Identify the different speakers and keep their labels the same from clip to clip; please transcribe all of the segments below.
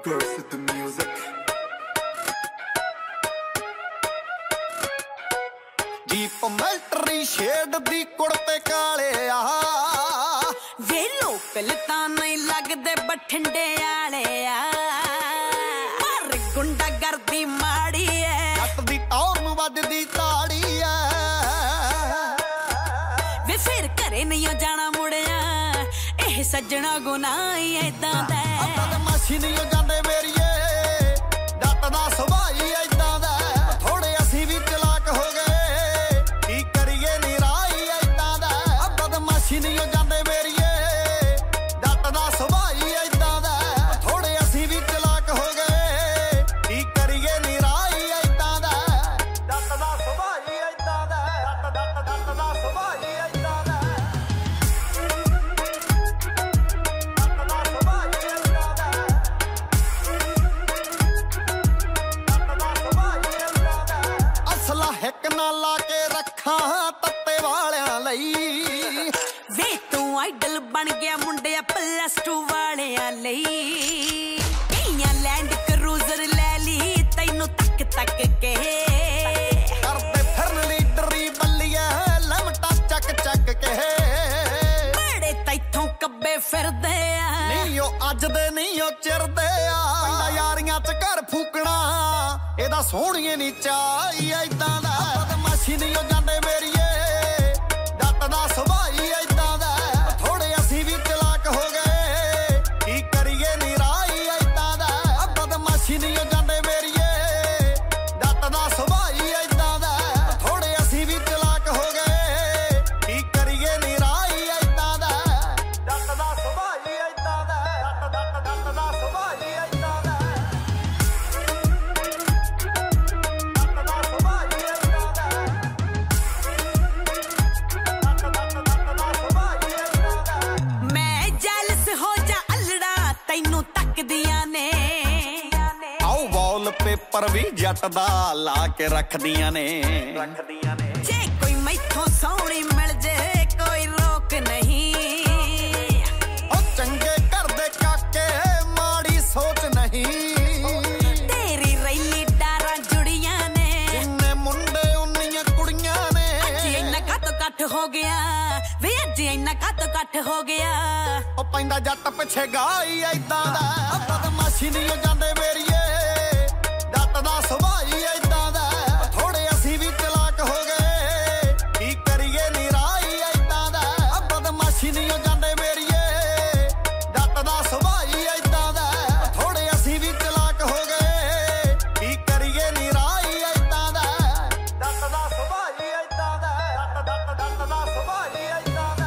Speaker 1: Girls with the music. Jeep military shade दी कुड़ते काले आ
Speaker 2: वे लोकल तां नहीं लगदे बठिंडे आले आ पर गुंडा गर्दी माड़ी है
Speaker 1: जट दी टौर नूं वजदी ताड़ी है
Speaker 2: वे फिर घरे नहीं जाना मुड़िया एह सज्जना गुनाह ही ऐदां दा
Speaker 1: बदमाशी नहीं जांदे मेरीए जट दा सुभाऽ ही ऐदां दा थोड़े असीं भी चलाक हो गए की करिए निराई ऐदां दा बदमाशी नहीं जांदे मेरीए जट दा सुभाऽ ही ऐदां दा थोड़े असीं भी चलाक हो गए की करिए निराई ऐदां दा जट दा सुभाऽ ही ऐदां दा जट दा सुभाऽ ही ऐदां दा हिक ना ला के रखा तत्ते वालियां लई
Speaker 2: वे तू आइडल बन गया मुंडे +2 वालियां लई कईयां लैंड क्रूजर ले ली तैनू तक तक के
Speaker 1: करदे फिरन लीडरी बल्लिया लमटा चक चक के
Speaker 2: बड़े तैथों कब्बे फिरदे आ
Speaker 1: नहीं ओ अज दे नहीं ओ चिरदे आ पिंडा यारियां च घर फूकना एदा सोहणीए नी चाही ऐदां दा बदमाशी नहीं ओ जांदे मेरीए जट दा सुभाऽ ही ऐदां दा थोड़े असीं भी चलाक हो गए की करिए निराई ऐदां दा बदमाशी नहीं ओ जांदे मेरीए जट दा सुभाऽ ही ऐदां दा थोड़े असीं भी चलाक हो गए की करिए निराई ऐदां दा जट दा सुभाऽ ही ऐदां दा जट दा सुभाऽ ही ऐदां दा
Speaker 2: मैं जेलस हो जा अल्लड़ा तैनू तकदियां ने
Speaker 1: आओ वॉलपेपर भी जट दा ला के रखदियां ने
Speaker 2: जे कोई मैथों सोहनी मिल जे कोई रोक नहीं
Speaker 1: ओ चंगे घर दे काके माड़ी सोच नहीं
Speaker 2: तेरी रैली डारा जुड़ियां ने
Speaker 1: जिन्ने मुंडे उन्नियां कुड़ियां ने
Speaker 2: अज इन्ना कट हो गया वे अज इन्ना कट हो गया
Speaker 1: ओ पैंदा जट पिछे गाई ऐदां दा बदमाशी नहीं ओ जांदे मेरीए जट दा सुभाऽ ही ऐदां दा थोड़े असीं भी चलाक हो गए की करिए निराई ऐदां दा बदमाशी नहीं ओ जांदे मेरीए जट दा सुभाऽ ही ऐदां दा थोड़े असीं भी चलाक हो गए की करिए निराई ऐदां दा जट दा सुभाऽ ही ऐदां दा जट दा सुभाऽ ही ऐदां दा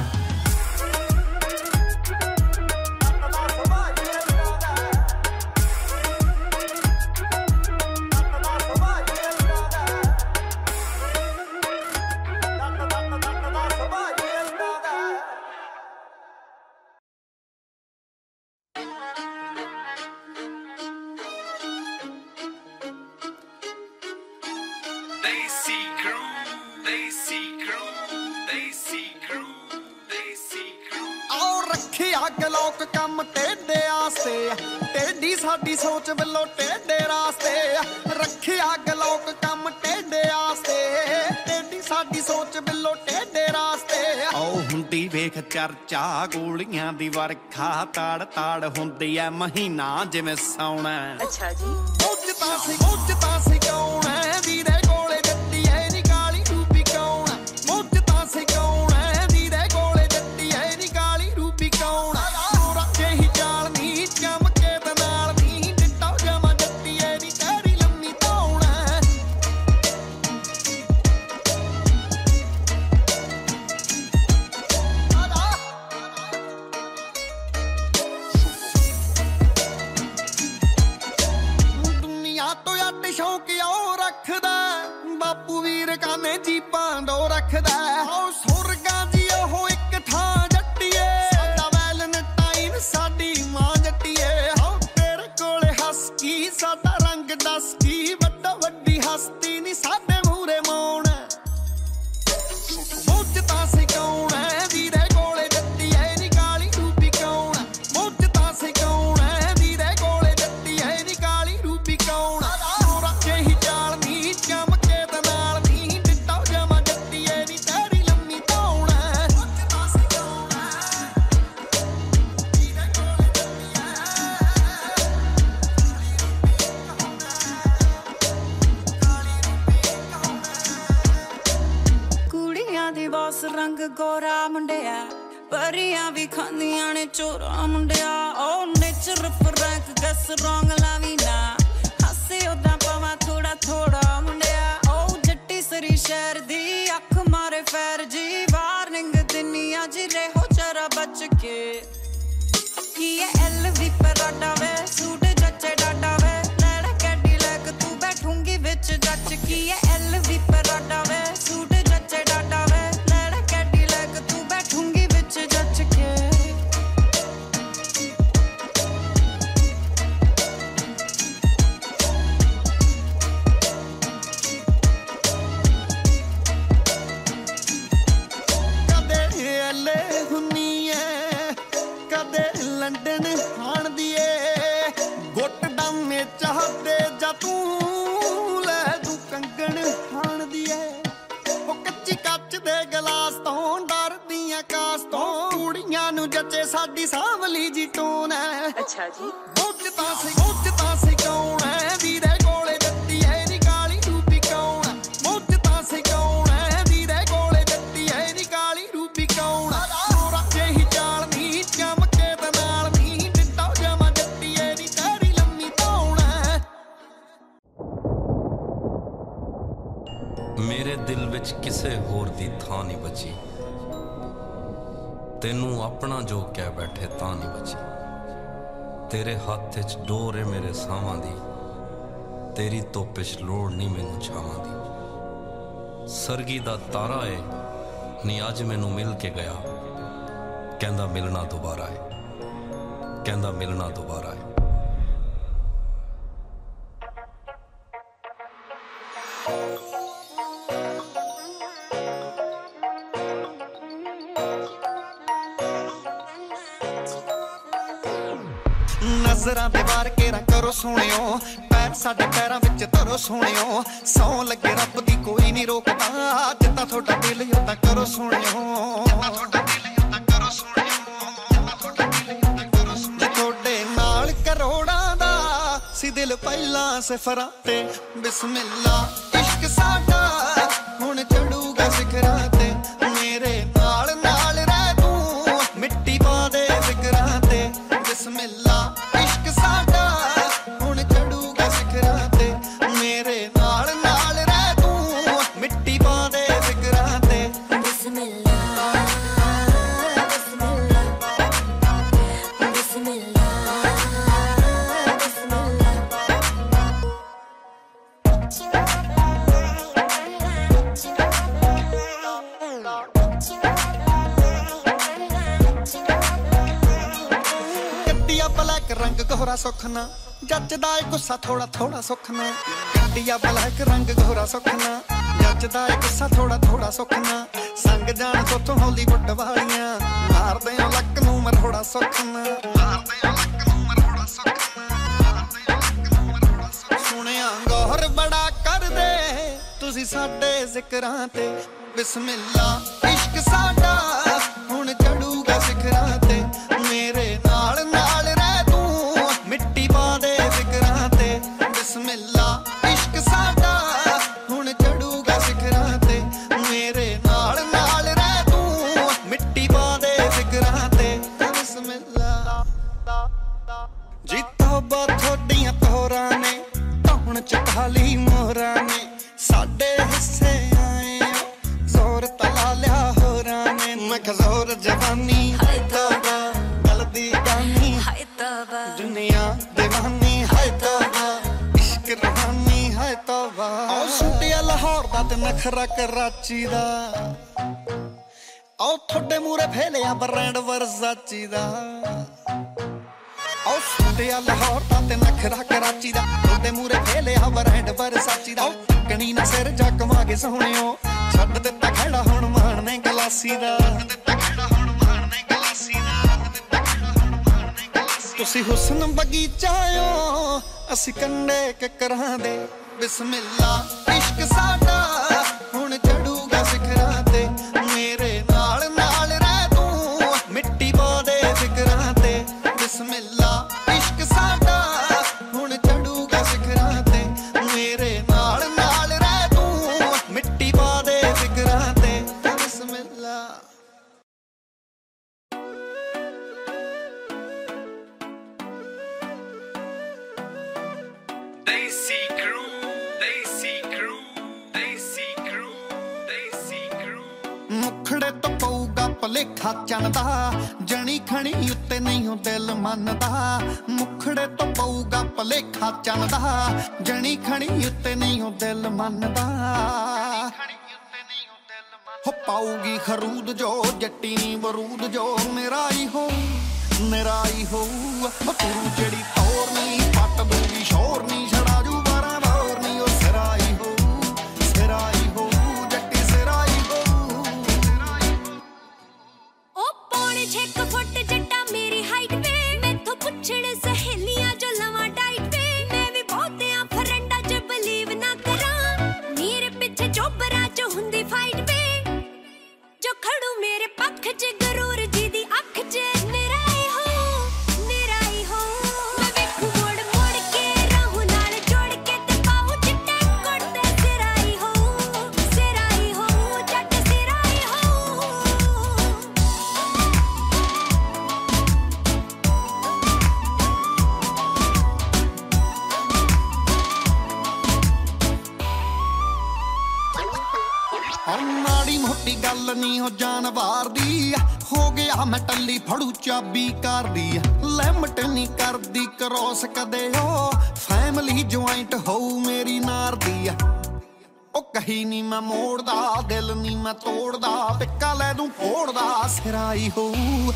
Speaker 1: गलोक कम टेढ़े आस्ते टेढ़ी साडी सोच वल्लों टेढ़े रास्ते रखिया गलोक कम टेढ़े आस्ते टेढ़ी साडी सोच वल्लों टेढ़े रास्ते आओ हुंदी वेख चर्चा गोलियां दी वरखा ताड़ ताड़ हुंदी ऐ महीना जिवें सौणा
Speaker 2: अच्छा जी
Speaker 1: मुझता सी कौन है वीरे कोले जट्टी है नी काली रूपी कौन मुझता सी कौन है वीरे कोले जट्टी है नी काली रूपी कौन शौक और रखदा
Speaker 2: गोरा मुंडिया परियां भी खांदियां ने चोरा मुंडिया ओ नेचर फ्रैंक गस रंग लावी ना हसे उदा पवा थोड़ा थोड़ा मुंडिया ओ जट्टी सरी शहर दी अख मारे फैर जी वार्निंग दुनिया जी रहो जरा बच के ये एलवी पर डावे सूट जच्चे डावे लड़ा कैडी लग तू बैठूंगी विच जच की ये एलवी पर डावे सूट जच्चे डावे लड़ा कैडी लग तू बैठूंगी विच जच के
Speaker 1: कदे एले हुन्नी है कदे लंडन हाण दिए गुट डामे चाहते जा तू ले तू कंगन हाण दिए ओ कच्ची कच दे गलास तो डर दियां कास तो कुड़ियां नु जचे साडी सांवली जी टोन है
Speaker 2: अच्छा जी
Speaker 1: ਉੱਚਤਾ ਸੇ ਕੌਣ ਹੈ ਵੀਰੇ ਕੋਲੇ ਜੱਟੀ ਹੈ ਨੀ ਕਾਲੀ ਰੂਪੀ ਕੌਣ ਹੈ ਉੱਚਤਾ ਸੇ ਕੌਣ ਹੈ ਵੀਰੇ ਕੋਲੇ ਜੱਟੀ ਹੈ ਨੀ ਕਾਲੀ ਰੂਪੀ ਕੌਣ ਮੋਰਾ ਜਿਹੀ ਚਾਲ ਨੀ ਚਮਕੇ ਤੇ ਨਾਲ ਨੀ ਡਿੱਟਾ ਜਮਾ ਜੱਟੀ ਹੈ ਨੀ ਤੇਰੀ ਲੰਮੀ ਧੌਣ ਹੈ
Speaker 3: ਮੇਰੇ ਦਿਲ ਵਿੱਚ ਕਿਸੇ ਹੋਰ ਦੀ ਥਾਂ ਨਹੀਂ ਬਚੀ ਤੈਨੂੰ ਆਪਣਾ ਜੋ ਕਹਿ ਬੈਠੇ ਤਾਂ ਨਹੀਂ ਬਚੀ तेरे हाथ च डोर है मेरे सावां दी तेरी धुप्प च लोड़ नहीं मैनू छावां दी सरगी दा तारा है नी अज मैनू मिल के गया कहंदा मिलना दोबारा है कहंदा मिलना दोबारा है
Speaker 1: नजरां दे वार केरा करो सोहणियो पैर साडे पैरां विच धरो सोहणियो सौ लगे रब दी कोई नहीं रोकदा जिद्दां थोड़ा दिल उदां करो सोहणियो जे थोड़े नाल करोड़ां दा सी दिल पहलां सिफरां ते बिस्मिल्ला इश्क साडा हुण चढ़ूगा सिखरां ते मेरे नाल नाल रह तू मिट्टी पा दे फिकरां ते बिस्मिल्ला इश्क साडा हुण चढ़ूगा सिखरां ते मेरे नाल नाल रह तू मिट्टी पा दे फिकरां ते
Speaker 2: बिस्मिल्ला बिस्मिल्ला बिस्मिल्ला
Speaker 1: ब्लैक रंग गोरा सुखना जचदा है गुस्सा थोड़ा थोड़ा सुखना गड्डिया ब्लैक रंग गोरा सुखना जचदा है गुस्सा थोड़ा थोड़ा सुखना संग जान तो हॉलीवुड वालियां मारदे हो लक नूं मरोड़ा सुखना सुनिया गौर बड़ा कर दे तुसी साडे जिकरां ते बिस्मिल्ला इश्क साडा हुण चढ़ूगा सिखरां ते मेरे नाल नाल रह तू मिट्टी पा दे फिकरां ते बिस्मिल्ला इश्क साडा हुण चढ़ूगा सिखरां ते मेरे नाल नाल रह तू मिट्टी पा दे फिकरां ते बिस्मिल्ला जी तौबा थोड़ियां तोरां ने धौण च ढाली मोहरां ने साडे हिस्से आए जोर तला लिया होरां ने मैं जोर जवानी हाय तौबा गलती गानी
Speaker 2: हाय तौबा
Speaker 1: दुनिया दीवानी हाय तौबा इश्क रूहानी हाय तौबा ओ सुटिया लाहौर दा ते नखरा कराची दा ओ थोड़े मूरे फेलिया ब्रांड वर्साची दा ओ सुटिया लाहौर दा ते नखरा कराची दा थोड़े मूरे फेलिया ब्रांड वर्साची दा कणी ना सिर जकमा के सोहणियो छड्ड दित्ता खड़ा हुण मारने गलासी दा तुसी हुस्न बगीचा आयो असी कंडे किकरां दे बिस्मिल्ला इश्क साडा हुण चढ़ूगा सिखरां ते मेरे नाल नाल रह तू मिट्टी पा दे फिकरां ते बिस्मिल्ला इश्क साडा हुण चढ़ूगा सिखरां ते मेरे नाल नाल रह तू मिट्टी पा दे फिकरां ते बिस्मिल्ला
Speaker 3: Desi crew, Desi crew, Desi crew, Desi crew।
Speaker 1: ਮੁਖੜੇ ਤੋਂ ਪਊਗਾ ਭਲੇਖਾ ਚੰਦਾ ਜਣੀ ਖਣੀ ਉੱਤੇ ਨਹੀਂ ਹੋ ਦਿਲ ਮੰਨਦਾ ਮੁਖੜੇ ਤੋਂ ਪਊਗਾ ਭਲੇਖਾ ਚੰਦਾ ਜਣੀ ਖਣੀ ਉੱਤੇ ਨਹੀਂ ਹੋ ਦਿਲ ਮੰਨਦਾ ਹੋ ਪਾਊਗੀ ਖਰੂਦ ਜੋ ਜੱਟੀ ਨੀ ਬਰੂਦ ਜੋ ਮੇਰਾ ਹੀ ਹੋ ਤੂੰ ਜਿਹੜੀ ਤੌਰ ਨੀ ਪੱਟ ਦੂਗੀ ਸ਼ੋਰ ਨੀ ਛੜਾ ਜੂ 12 ਦੌਰ ਨੀ ਉਹ ਸਿਰਾਈ ਹੋ ਜੱਟੀ ਸਿਰਾਈ ਹੋ
Speaker 4: ਉਹ ਪੌਣੇ 6 ਫੁੱਟ ਜੱਟਾ ਮੇਰੀ ਹਾਈਟ ਵੇ ਮੈਥੋਂ ਪੁੱਛਣ ਸਹੇਲੀਆਂ ਜੋ ਲਵਾਂ ਡਾਈਟ ਵੇ ਮੈਂ ਵੀ ਬਹੁਤਿਆਂ ਫਰੈਂਡਾਂ 'ਚ ਬਲੀਵ ਨਾ ਕਰਾਂ ਮੇਰੇ ਪਿੱਛੇ ਚੋਬਰਾਂ 'ਚ ਹੁੰਦੀ ਫਾਈਟ ਵੇ ਜੋ ਖੜੂ ਮੇਰੇ ਪੱਖ 'ਚ ਗਰੂਰ ਜੀ ਦੀ ਅੱਖ 'ਚ ਮੇਰਾ ਹੀ ਹੋ ਮੈਂ ਵੇਖੂ ਮੋੜ ਮੋੜ ਕੇ ਰਾਹੂ ਨਾਲ ਜੋੜ ਕੇ ਤੇ ਪਾਉ ਚਿੱਟੇ ਕੁੜਤੇ ਸਿਰਾਈ ਹੋ ਜੱਟ ਸਿਰਾਈ ਹੋ
Speaker 1: ਮਾੜੀ ਮੋਟੀ ਗੱਲ ਨੀ ਹੋ ਜਾਨਵਾਰ ਦੀ ਹੋ ਗਿਆ ਮੈਂ ਟੱਲੀ ਫੜੂ ਚਾਬੀ ਕਰਦੀ ਲਿਮਟ ਨੀ ਕਰਦੀ ਕਰੋਸ ਕਦੇ ਉਹ ਫੈਮਿਲੀ ਜੁਆਇੰਟ ਹੋਊ ਮੇਰੀ ਨਾਰ ਦੀ ਉਹ ਕਹੀ ਨੀ ਮੈਂ ਮੋੜਦਾ ਦਿਲ ਨੀ ਮੈਂ ਤੋੜਦਾ ਟਿੱਕਾ ਲੈ ਦੂੰ ਫੋੜਦਾ ਸਿਰਾਈ ਹੋਊ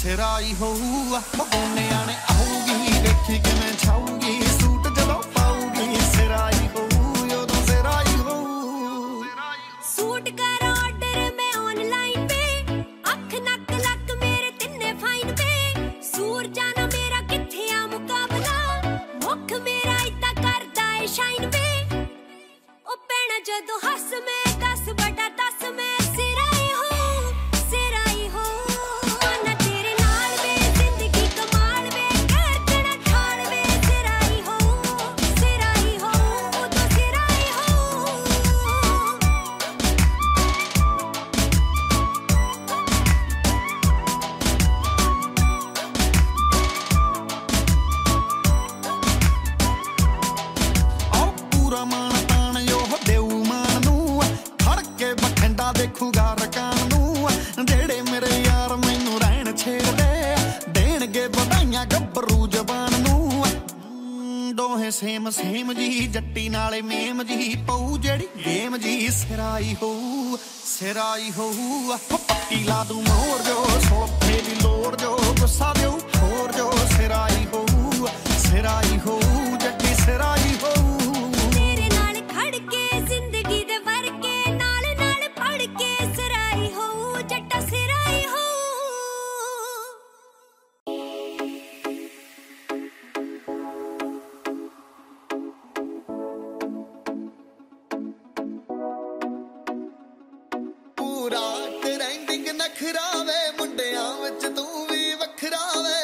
Speaker 1: ਬਗੋਨਿਆਂ ਨੇ ਆਊਗੀ ਦੇਖੀ ਕਿਵੇਂ ਛਾਊਗੀ ਸੂਟ ਜਦੋਂ ਪਾਊਗੀ ਸਿਰਾਈ ਹੋਊ ਉਦੋਂ ਸਿਰਾਈ ਹੋਊ
Speaker 4: ਸੂਟ ਕਰ ਆਰਡਰ ਮੈਂ ਆਨਲਾਈਨ ਵੇ ਅੱਖ ਨੱਕ ਲੱਕ ਮੇਰੇ ਤਿੰਨੇ ਫਾਈਨ ਵੇ ਸੂਰਜਾਂ ਨਾਲ ਮੇਰਾ ਕਿੱਥੇ ਆ ਮੁਕਾਬਲਾ ਮੁੱਖ ਮੇਰਾ ਇਦਾਂ ਕਰਦਾ ਏ ਸ਼ਾਈਨ ਵੇ ਉਹ ਪੈਣਾ ਜਦੋਂ ਹੱਸ ਮੈਂ 10/10 ਮੈਂ ਸਿਰਾਈ ਹੋ ਨਾ ਤੇਰੇ ਨਾਲ ਵੇ ਜ਼ਿੰਦਗੀ ਕਮਾਲ ਵੇ ਕਰਕਣਾ ਠਾਲ ਵੇ ਸਿਰਾਈ ਹੋ ਉਦੋਂ ਸਿਰਾਈ ਹੋ
Speaker 1: ਆਹ ਪੂਰਾ ਮਾਣ ਤਾਣ ਉਹ ਦੇਊ ਮਾਨ ਨੂੰ ਖੜ ਕੇ ਬਠਿੰਡਾ ਦੇਖੂਗਾ ਰਕਾਨ ਨੂੰ ਜਿਹੜੇ ਮੇਰੇ ਯਾਰ ਮੈਨੂੰ ਰਹਿਣ ਛੇੜਦੇ ਦੇਣਗੇ ਵਧਾਈਆਂ ਗੱਭਰੂ ਜ਼ਬਾਨ ਨੂੰ ਦੋਹੇ ਸੇਮ ਜੀ ਜੱਟੀ ਨਾਲੇ ਮੇਮ ਜੀ ਪਊ ਜਿਹੜੀ ਗੇਮ ਜੀ ਸਿਰਾਈ ਹੋਊ ਪੱਟੀ ਲਾ ਦੂੰ ਮੋਰ ਜੋ ਸੋਫੇ ਦੀ ਲੋੜ ਜੋ ਗੁੱਸਾ ਦਿਓ ਹੋਰ ਜੋ ਸਿਰਾਈ ਹੋਊ ਜੱਟੀ ਸਿਰਾਈ ਹੋਊ
Speaker 4: ਤੇਰੇ ਨਾਲ ਖੜ ਕੇ ਜ਼ਿੰਦਗੀ ਦੇ ਵਰਕੇ ਨਾਲ ਪੜ ਕੇ ਸਿਰਾਈ ਹੋ ਜੱਟਾ ਸਿਰਾਈ ਹੋ
Speaker 1: ਪੂਰਾ ਟ੍ਰੈਂਡਿੰਗ ਨਖਰਾਵੇ ਮੁੰਡਿਆਂ ਵਿੱਚ ਤੂੰ ਵੀ ਵੱਖਰਾ ਵੇ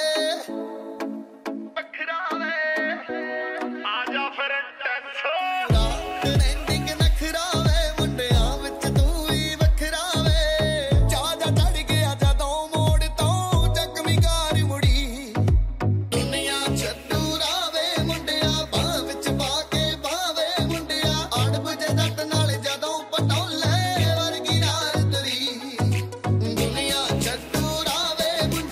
Speaker 5: ਆ ਜਾ ਫਿਰ ਟੈਂਸੋ
Speaker 1: ਟ੍ਰੈਂਡਿੰਗ ਨਖਰਾਵੇ ਮੁੰਡਿਆਂ ਵਿੱਚ ਤੂੰ ਵੀ ਵੱਖਰਾ ਵੇ ਜਾ ਚੜ ਗਿਆ ਜਦੋਂ ਮੋੜ ਤੋਂ ਜ਼ਖਮੀ ਕਾਰ ਮੁੜੀ ਦੁਨੀਆ ਛੱਡੂ ਰਾਵੇ ਮੁੰਡਿਆ ਬਾਹ ਵਿੱਚ ਪਾ ਕੇ ਬਾਵੇ ਮੁੰਡਿਆ ਅੜਬ ਜੇ ਜੱਟ ਨਾਲ ਜਦੋਂ ਪਟੋਲੇ ਵਰਗੀ ਰਾਤ ਤੇਰੀ ਦੁਨੀਆ ਛੱਡੂ ਰਾਵੇ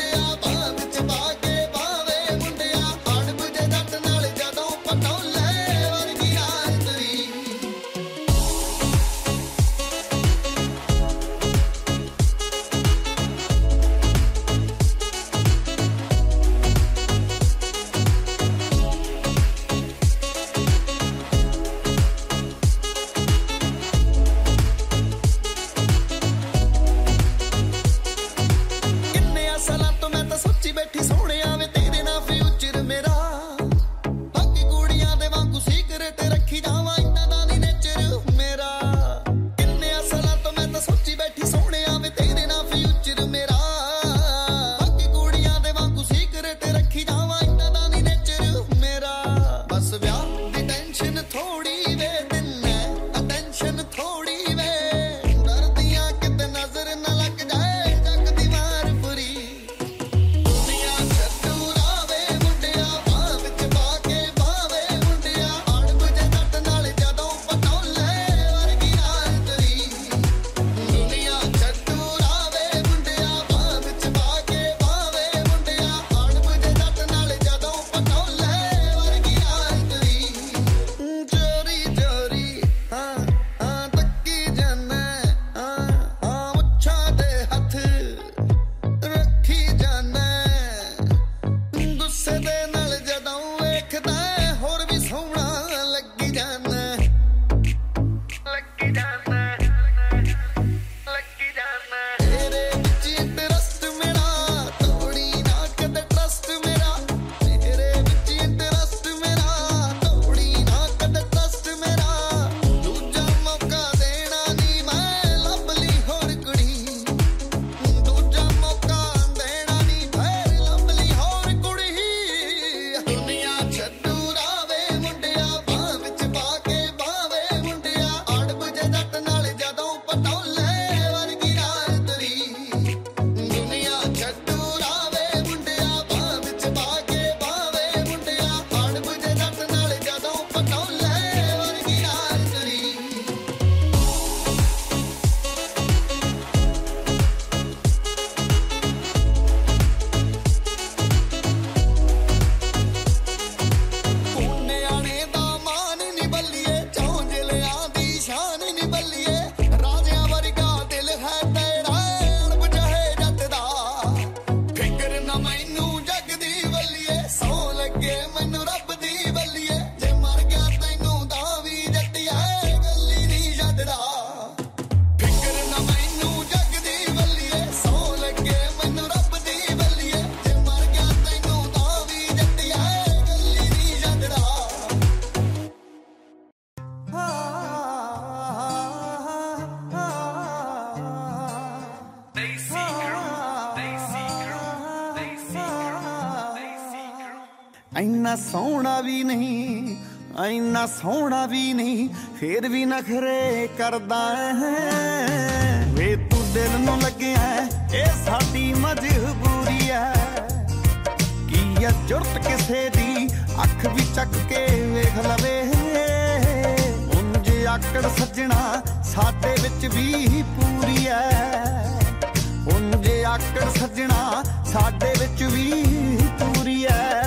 Speaker 1: ਇੰਨਾ ਸੋਹਣਾ ਵੀ ਨਹੀਂ, ਇੰਨਾ ਸੋਹਣਾ ਵੀ ਨਹੀਂ, ਫੇਰ ਵੀ ਨਖਰੇ ਕਰਦਾ ਹੈ। ਵੇ ਤੂੰ ਦਿਲ ਨੂੰ ਲੱਗਿਆ ਇਹ ਸਾਡੀ ਮਜਬੂਰੀ ਹੈ। ਕੀ ਆ ਜ਼ਰੂਰਤ ਕਿਸੇ ਦੀ ਅੱਖ ਵੀ ਚੱਕ ਕੇ ਵੇਖ ਲਵੇ। ਉਂਝ ਆਕੜ ਸੱਜਣਾ ਸਾਡੇ ਵਿੱਚ ਵੀ ਪੂਰੀ ਹੈ। ਉਂਝ ਆਕੜ ਸੱਜਣਾ ਸਾਡੇ ਵਿੱਚ ਵੀ ਪੂਰੀ ਹੈ।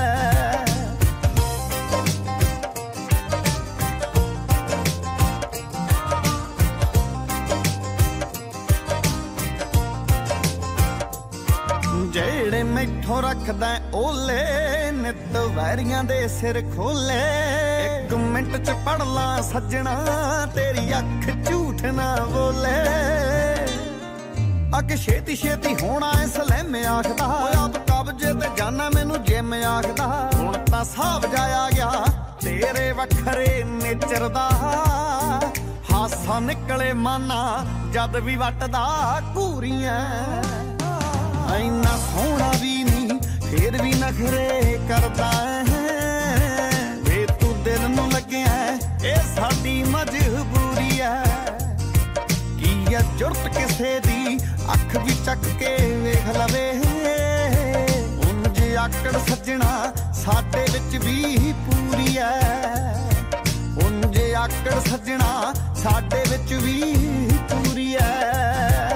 Speaker 1: ਜਿਹੜੇ ਮੈਥੋਂ ਰੱਖਦਾ ਓਲੇ ਨਿੱਤ ਵੈਰੀਆਂ ਦੇ ਸਿਰ ਖੋਲੇ। 1 ਮਿੰਟ ਚ ਪੜ ਲਾਂ ਸੱਜਣਾ ਤੇਰੀ ਅੱਖ ਝੂਠ ਨਾ ਬੋਲੇ। ਅੱਗੇ ਛੇਤੀ ਛੇਤੀ ਹੋਣਾ ਇਸ ਲੈਮ ਆਖਦਾ। ਆਪ ਕਬਜੇ ਤੇ ਜਾਨਾ ਮੈਨੂੰ ਜਿਮ ਆਖਦਾ। ਹੁਣ ਤਾਂ ਸਾਬ ਜਾਇਆ ਗਿਆ ਤੇਰੇ ਵੱਖਰੇ ਨੇਚਰ ਦਾ। ਹਾਸਾ ਨਿਕਲੇ ਮਾਨਾ ਜਦ ਵੀ ਵੱਟਦਾ ਘੂਰੀਆਂ। ਇੰਨਾ ਸੋਹਣਾ ਵੀ ਨਹੀਂ ਫੇਰ ਵੀ ਨਖਰੇ ਕਰਦਾ ਹੈ। ਵੇ ਤੂੰ ਦਿਲ ਨੂੰ ਲੱਗਿਆ ਇਹ ਸਾਡੀ ਮਜਬੂਰੀ ਹੈ। ਕੀ ਆ ਜ਼ਰੂਰਤ ਕਿਸੇ ਦੀ ਅੱਖ ਵੀ ਚੱਕ ਕੇ ਵੇਖ ਲਵੇ। ਉਂਝ ਆਕੜ ਸੱਜਣਾ ਸਾਡੇ ਵਿੱਚ ਵੀ ਪੂਰੀ ਹੈ। ਉਂਝ ਆਕੜ ਸੱਜਣਾ ਸਾਡੇ ਵਿੱਚ ਵੀ ਪੂਰੀ ਹੈ।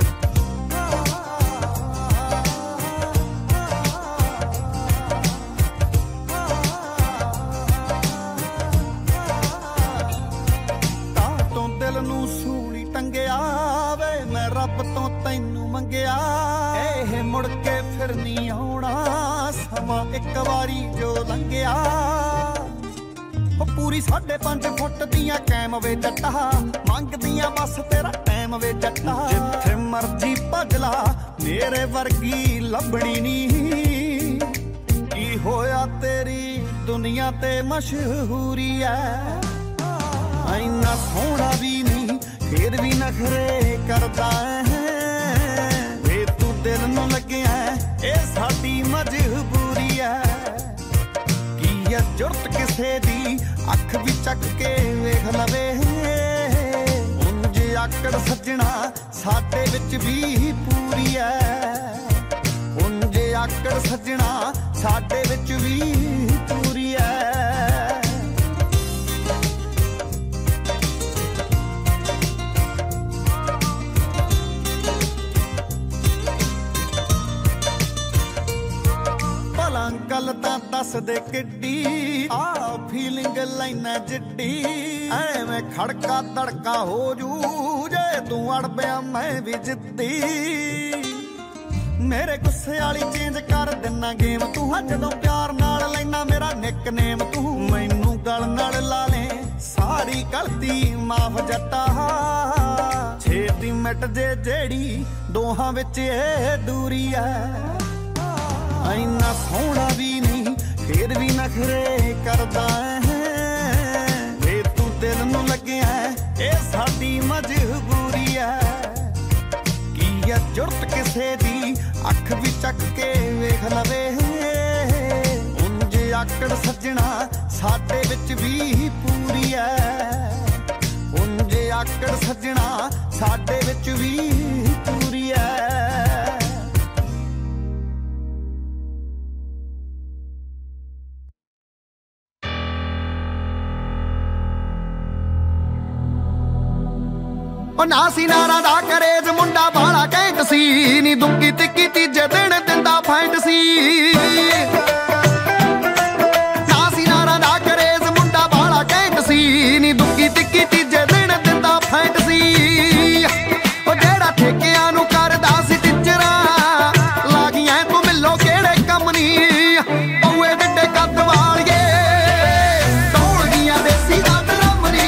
Speaker 1: ਨੂੰ ਸੂਲੀ ਟੰਗਿਆ ਵੇ ਮੈਂ ਰੱਬ ਤੋਂ ਤੈਨੂੰ ਮੰਗਿਆ। ਇਹ ਮੁੜ ਕੇ ਫਿਰ ਨਹੀਂ ਆਉਣਾ ਸਮਾਂ ਇੱਕ ਵਾਰੀ ਜੋ ਲੰਘਿਆ। ਉਹ ਪੂਰੀ 5.5 ਫੁੱਟ ਦੀਆਂ ਕੈਮ ਵੇ ਜੱਟਾ। ਮੰਗਦੀਆਂ ਬਸ ਤੇਰਾ ਟਾਈਮ ਵੇ ਜੱਟਾ। ਜਿੱਥੇ ਮਰਜੀ ਭੱਜ ਲਾ ਮੇਰੇ ਵਰਗੀ ਲੱਭਣੀ ਨਹੀਂ। ਕੀ ਹੋਇਆ ਤੇਰੀ ਦੁਨੀਆ ਤੇ ਮਸ਼ਹੂਰੀ ਐ। ਇੰਨਾ ਸੋਹਣਾ ਵੀ ਨਹੀਂ ਫੇਰ ਵੀ ਨਖਰੇ ਕਰਦਾ ਹੈ। ਵੇ ਤੂੰ ਦਿਲ ਨੂੰ ਲੱਗਿਆ ਇਹ ਸਾਡੀ ਮਜਬੂਰੀ ਹੈ। ਕੀ ਆ ਜ਼ਰੂਰਤ ਕਿਸੇ ਦੀ ਅੱਖ ਵੀ ਚੱਕ ਕੇ ਵੇਖ ਲਵੇ। ਉਂਝ ਆਕੜ ਸੱਜਣਾ ਸਾਡੇ ਵਿੱਚ ਵੀ ਪੂਰੀ ਹੈ। ਉਂਝ ਆਕੜ ਸੱਜਣਾ ਸਾਡੇ ਵਿੱਚ ਵੀ ਪੂਰੀ ਹੈ। ਗੱਲ ਤਾਂ ਦੱਸ ਦੇ ਕਿੱਡੀ ਆ ਫੀਲਿੰਗ ਲੈਣਾ ਜਿੱਡੀ। ਐਵੇਂ ਖੜਕਾ ਤੜਕਾ ਹੋ ਜੂ ਜੇ ਤੂੰ ਅੜ ਪਿਆ ਮੈਂ ਵੀ ਜਿੱਦੀ। ਮੇਰੇ ਗੁੱਸੇ ਵਾਲੀ ਚੇਂਜ ਕਰ ਦਿੰਨਾ ਗੇਮ ਤੂੰ। ਜਦੋਂ ਪਿਆਰ ਨਾਲ ਲੈਣਾ ਮੇਰਾ ਨਿਕਨੇਮ ਤੂੰ। ਮੈਨੂੰ ਗਲ ਨਾਲ ਲਾ ਲੈ ਸਾਰੀ ਗਲਤੀ ਮਾਫ ਜੱਟਾ। ਛੇਤੀ ਮਿਟ ਜੇ ਜਿਹੜੀ ਦੋਹਾਂ ਵਿੱਚ ਇਹ ਦੂਰੀ ਐ। ਇੰਨਾ ਸੋਹਣਾ ਵੀ ਨਹੀਂ ਫੇਰ ਵੀ ਨਖਰੇ ਕਰਦਾ ਹੈ। ਵੇ ਤੂੰ ਦਿਲ ਨੂੰ ਲੱਗਿਆ ਇਹ ਸਾਡੀ ਮਜਬੂਰੀ ਹੈ। ਕੀ ਆ ਜ਼ਰੂਰਤ ਕਿਸੇ ਦੀ ਅੱਖ ਵੀ ਚੱਕ ਕੇ ਵੇਖ ਲਵੇ। ਉਂਝ ਆਕੜ ਸੱਜਣਾ ਸਾਡੇ ਵਿੱਚ ਵੀ ਪੂਰੀ ਹੈ। ਉਂਝ ਆਕੜ ਸੱਜਣਾ ਸਾਡੇ ਵਿੱਚ ਵੀ ਪੂਰੀ ਹੈ। ਨਾ ਸੀ ਨਾਰਾ ਦਾ ਕਰੇਜ ਮੁੰਡਾ ਬਾਲਾ ਘੈਂਟ ਸੀ। ਨੀ ਦੁੱਕੀ ਤਿੱਕੀ ਤੀਜੇ ਦਿਨ ਦਿੰਦਾ ਫਾਈਟ ਸੀ। ਨਾ ਸੀ ਨਾਰਾ ਦਾ ਕਰੇਜ ਮੁੰਡਾ ਬਾਲਾ ਘੈਂਟ ਸੀ। ਨੀ ਦੁੱਕੀ ਤਿੱਕੀ ਤੀਜੇ ਦਿਨ ਦਿੰਦਾ ਫਾਈਟ ਸੀ। ਉਹ ਜਿਹੜਾ ਠੇਕਿਆਂ ਨੂੰ ਕਰਦਾ ਸੀ ਟੀਚਰਾਂ ਲਾਗੀਆਂ ਤੂੰ ਮਿਲੋ ਕਿਹੜੇ ਕੰਮ ਨੀ। ਪਊਏ ਡੱਡੇ ਕੱਦ ਵਾਲੀਏ ਦੌੜ ਗਈਆਂ ਦੇਸੀ ਦਾ ਡਰਮ ਨੀ।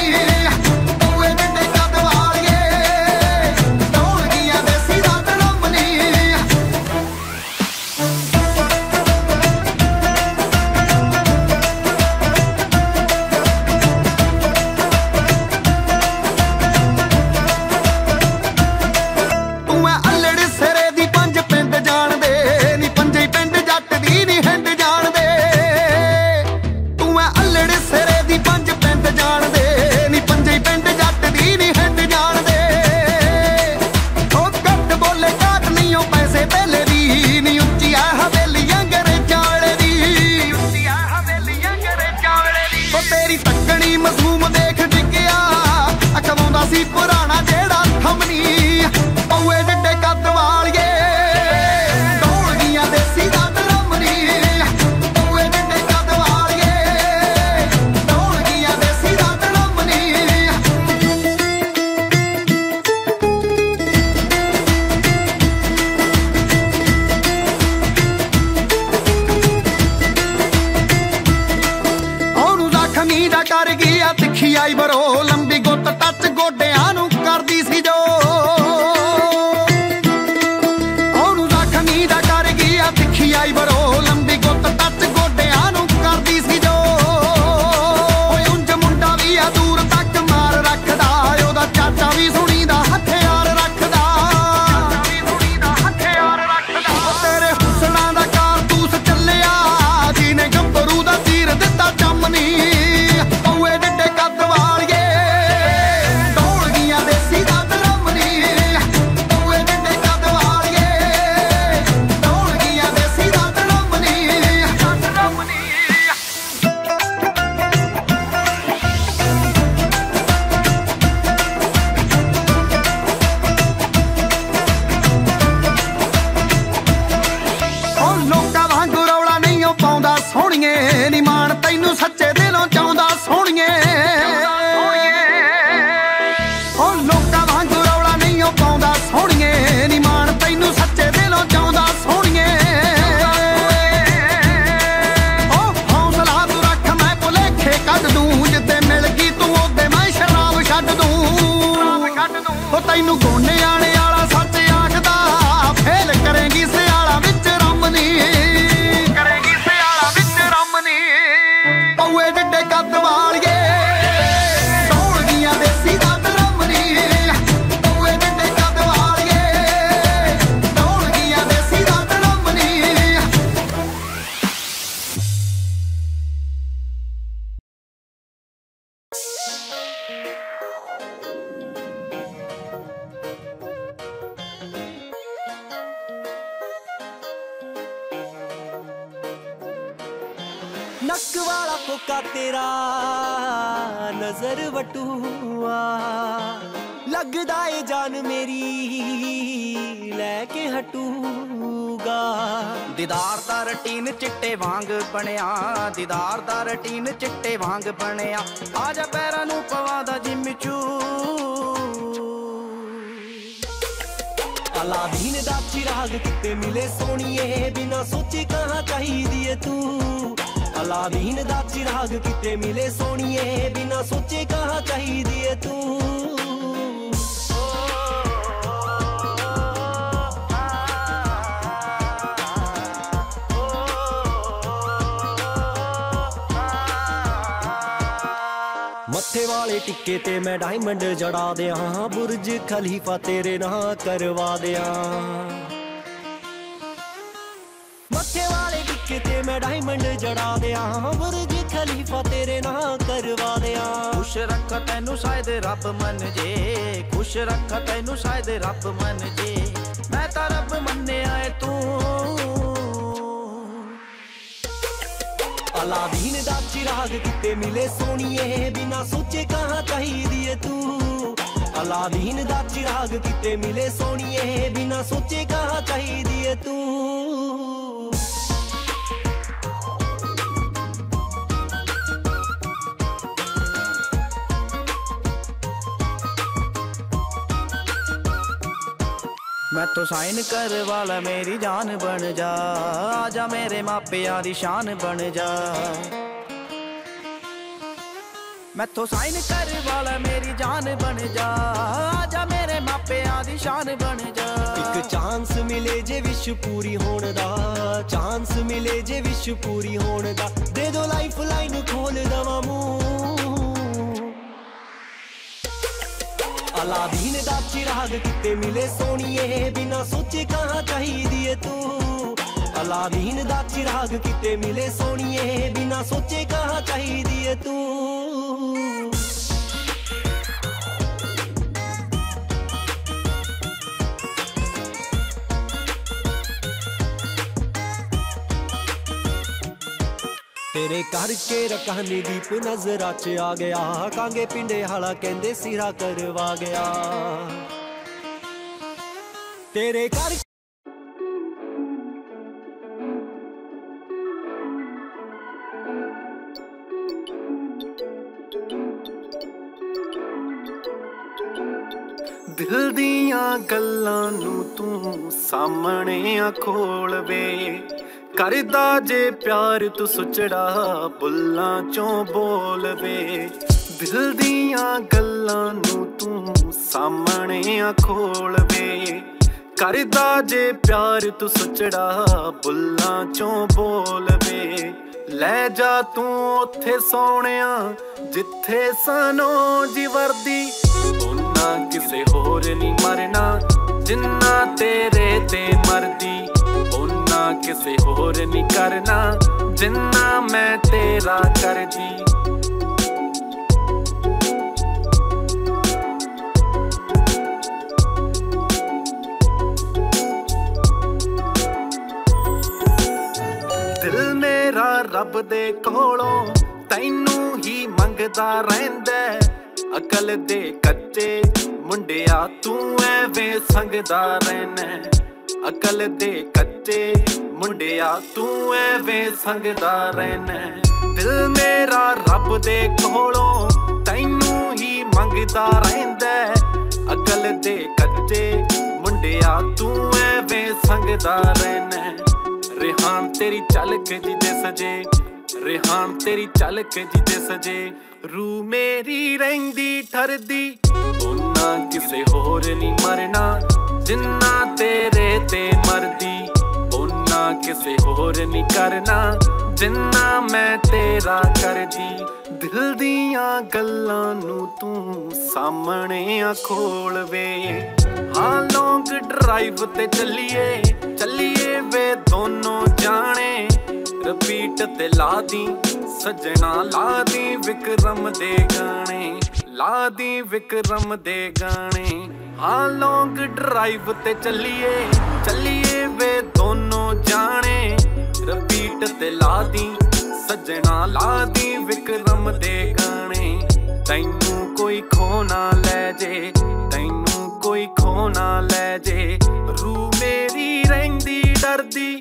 Speaker 1: ਸੋਹਣੀਏ ਨੀ ਮਾਣ ਤੈਨੂੰ ਸੱਚੇ ਦਿਲੋਂ ਚਾਹੁੰਦਾ ਸੋਹਣੀਏ ਉਹ ਲੋਕਾਂ ਵਾਂਗੂ ਰੌਲਾ ਨਹੀਂ ਉਹ ਪਾਉਂਦਾ ਸੋਹਣੀਏ ਨੀ ਮਾਣ ਤੈਨੂੰ ਸੱਚੇ ਦਿਲੋਂ ਚਾਹੁੰਦਾ ਸੋਹਣੀਏ ਉਹ ਹੌਸਲਾ ਤੂੰ ਰੱਖ ਮੈਂ ਭੁਲੇਖੇ ਕੱਢ ਦੂੰ ਜਿੱਦੇ ਮਿਲ ਗਈ ਤੂੰ ਉਹਦੇ ਮੈਂ ਸ਼ਰਾਬ ਛੱਡ ਦੂੰ ਉਹ ਤੈਨੂੰ ਗੋਨੇ ਆਣੇ ਵਾਲਾ ਸੱਚ ਆਖਦਾ ਫੇਲ ਕਰੇਂਗੀ ਸਿਆਲਾ ਵਿੱਚ ਰਮਨੀ ਕਰੇਂਗੀ ਸਿਆਲਾ ਵਿੱਚ ਰਮਨੀ ਪਊਏ ਜਿੱਡੇ ਕੱਦ ਵਾਲੀਏ ਸੋਹਣੀਆਂ ਦੇਸੀ ਦੰਦ ਰਮਨੀ ਪਊਏ ਜਿੱਡੇ ਕੱਦ ਵਾਲੀਏ ਸੋਹਣੀਆਂ ਦੇਸੀ ਦੰਦ ਰਮਨੀ
Speaker 5: नक वाला फोका तेरा नजर वटूआ लगदा ए जान मेरी लैके हटूगा
Speaker 1: ਦੀਦਾਰ ਦਾ ਰਟੀਨ ਚਿੱਟੇ ਵਾਂਗ ਬਣਿਆ ਦੀਦਾਰ ਦਾ ਰਟੀਨ ਚਿੱਟੇ ਵਾਂਗ ਬਣਿਆ ਆ ਜਾ ਪੈਰਾਂ ਨੂੰ ਪਵਾ ਦਾ ਜਿੰਮ ਚੂ
Speaker 5: अलादीन दा चिराग किते मिले सोनिए बिना सोचे कहाँ चाहिए तू अलादीन दा चिराग किते मिले सोनिए बिना सोचे कहाँ चाहिए तू मत्थे वाले टिक्के ते मैं डायमंड जड़ा दिया बुर्ज खलीफा तेरे ना करवा दिया मत्थे वाले टिक्के ते मैं डायमंड जड़ा दिया बुर्ज खलीफा तेरे ना करवा दिया
Speaker 1: खुश रख तैनू शायद रब मन जे खुश रख तैनू शायद रब मन जे मैं तां रब मन्ने आए तू
Speaker 5: अलादीन दा चिराग किते मिले सोनिए बिना सोचे कहाँ चाहिए तू अलादीन दा चिराग किते मिले सोनिए बिना सोचे कहाँ चाहिए तू
Speaker 1: मैं तो साइन कर वाला मेरी जान बन जा आजा मेरे मापिया दी शान बन जा मैं तो साइन कर वाला मेरी जान बन जा आजा मेरे मापिया दी शान बन जा
Speaker 5: एक चांस मिले जे विश पूरी होने दा चांस मिले जे विश पूरी होने दा दे दो लाइफ लाइन खोल दवा मुंह अलादीन दा चिराग किते मिले सोनिए बिना सोचे कहाँ चाहिए तू अलादीन दा चिराग किते मिले सोनिए बिना सोचे कहाँ चाहिए तू तेरे करके रकानी दीप नजरा च आ गया कांगे पिंडे हाला कहंदे सिरा करवा गया तेरे कर
Speaker 6: दिल दियां गल्लां नू तू सामने आ खोल वे करदा जे प्यार तू सुचड़ा बुल्लां चों बोल वे दिल दियां गल्लां नू तू सामने आ खोल वे करदा जे प्यार तू सुचड़ा बुल्लां चों बोल वे ले जा तू ओथे सोहणिया जिथे सानो जी वर्दी ओना किसे होर नी मरना जिन्ना तेरे ते मरदी ओना किसे होर नी करना जिन्ना मैं तेरा करदी दिल मेरा रब दे कोलों तैनू ही मंगदा रहिंदा अकल दे कच्चे मुंडिया तू एवें संगदा रहना अकल दे कच्चे ਮੁੰਡਿਆ ਤੂੰ ਐਵੇਂ ਸੰਗਦਾ ਰਹਿਣਾ ਦਿਲ ਮੇਰਾ ਰੱਬ ਦੇ ਕੋਲੋਂ ਤੈਨੂੰ ਹੀ ਮੰਗਦਾ ਰਹਿੰਦਾ ਅਕਲ ਦੇ ਕੱਚੇ ਮੁੰਡਿਆ ਤੂੰ ਐਵੇਂ ਸੰਗਦਾ ਰਹਿਣਾ ਰਿਹਾਨ ਤੇਰੀ ਝਲਕ ਜਿਹਦੇ ਸਜੇ ਰਿਹਾਨ ਤੇਰੀ ਝਲਕ ਜਿਹਦੇ ਸਜੇ ਰੂ ਮੇਰੀ ਰਹਿੰਦੀ ਠਰਦੀ ਉਹਨਾਂ ਕਿਸੇ ਹੋਰ ਨਹੀਂ ਮਰਨਾ ਜਿੰਨਾ ਤੇਰੇ ਤੇ ਮਰਦੀ ਉਹਨਾਂ ਕਿਸੇ ਹੋਰ ਨਹੀਂ ਕਰਨਾ ਜਿੰਨਾ ਮੈਂ ਤੇਰਾ ਕਰਦੀ ਦਿਲ ਦੀਆਂ ਗੱਲਾਂ ਨੂੰ ਤੂੰ ਸਾਹਮਣੇ ਆ ਖੋਲਵੇ ਹਾਂ ਲੌਂਗ ਡਰਾਈਵ ਤੇ ਚੱਲੀਏ ਵੇ ਦੋਨੋਂ ਜਾਣੇ ਰਿਪੀਟ ਤੇ ਲਾ ਦੀ ਸਜਣਾ ਲਾ ਦੀ ਵਿਕਰਮ ਦੇ ਗਾਣੇ ਲਾ ਦੀ ਵਿਕਰਮ ਦੇ ਗਾਣੇ ਹਾਂ ਲੌਂਗ ਡਰਾਈਵ ਤੇ ਚੱਲੀਏ ਵੇ ਦੋਨੋਂ ਜਾਣੇ ਰਿਪੀਟ ਤੇ ਲਾ ਦੀ ਸਜਣਾ ਲਾ ਦੀ ਵਿਕਰਮ ਦੇ ਗਾਣੇ ਤੈਨੂੰ ਕੋਈ ਖੋ ਨਾ ਲੈ ਜੇ ਤੈਨੂੰ ਕੋਈ ਖੋ ਨਾ ਲੈ ਜੇ ਰੂ ਮੇਰੀ ਰਹਿੰਦੀ ਡਰਦੀ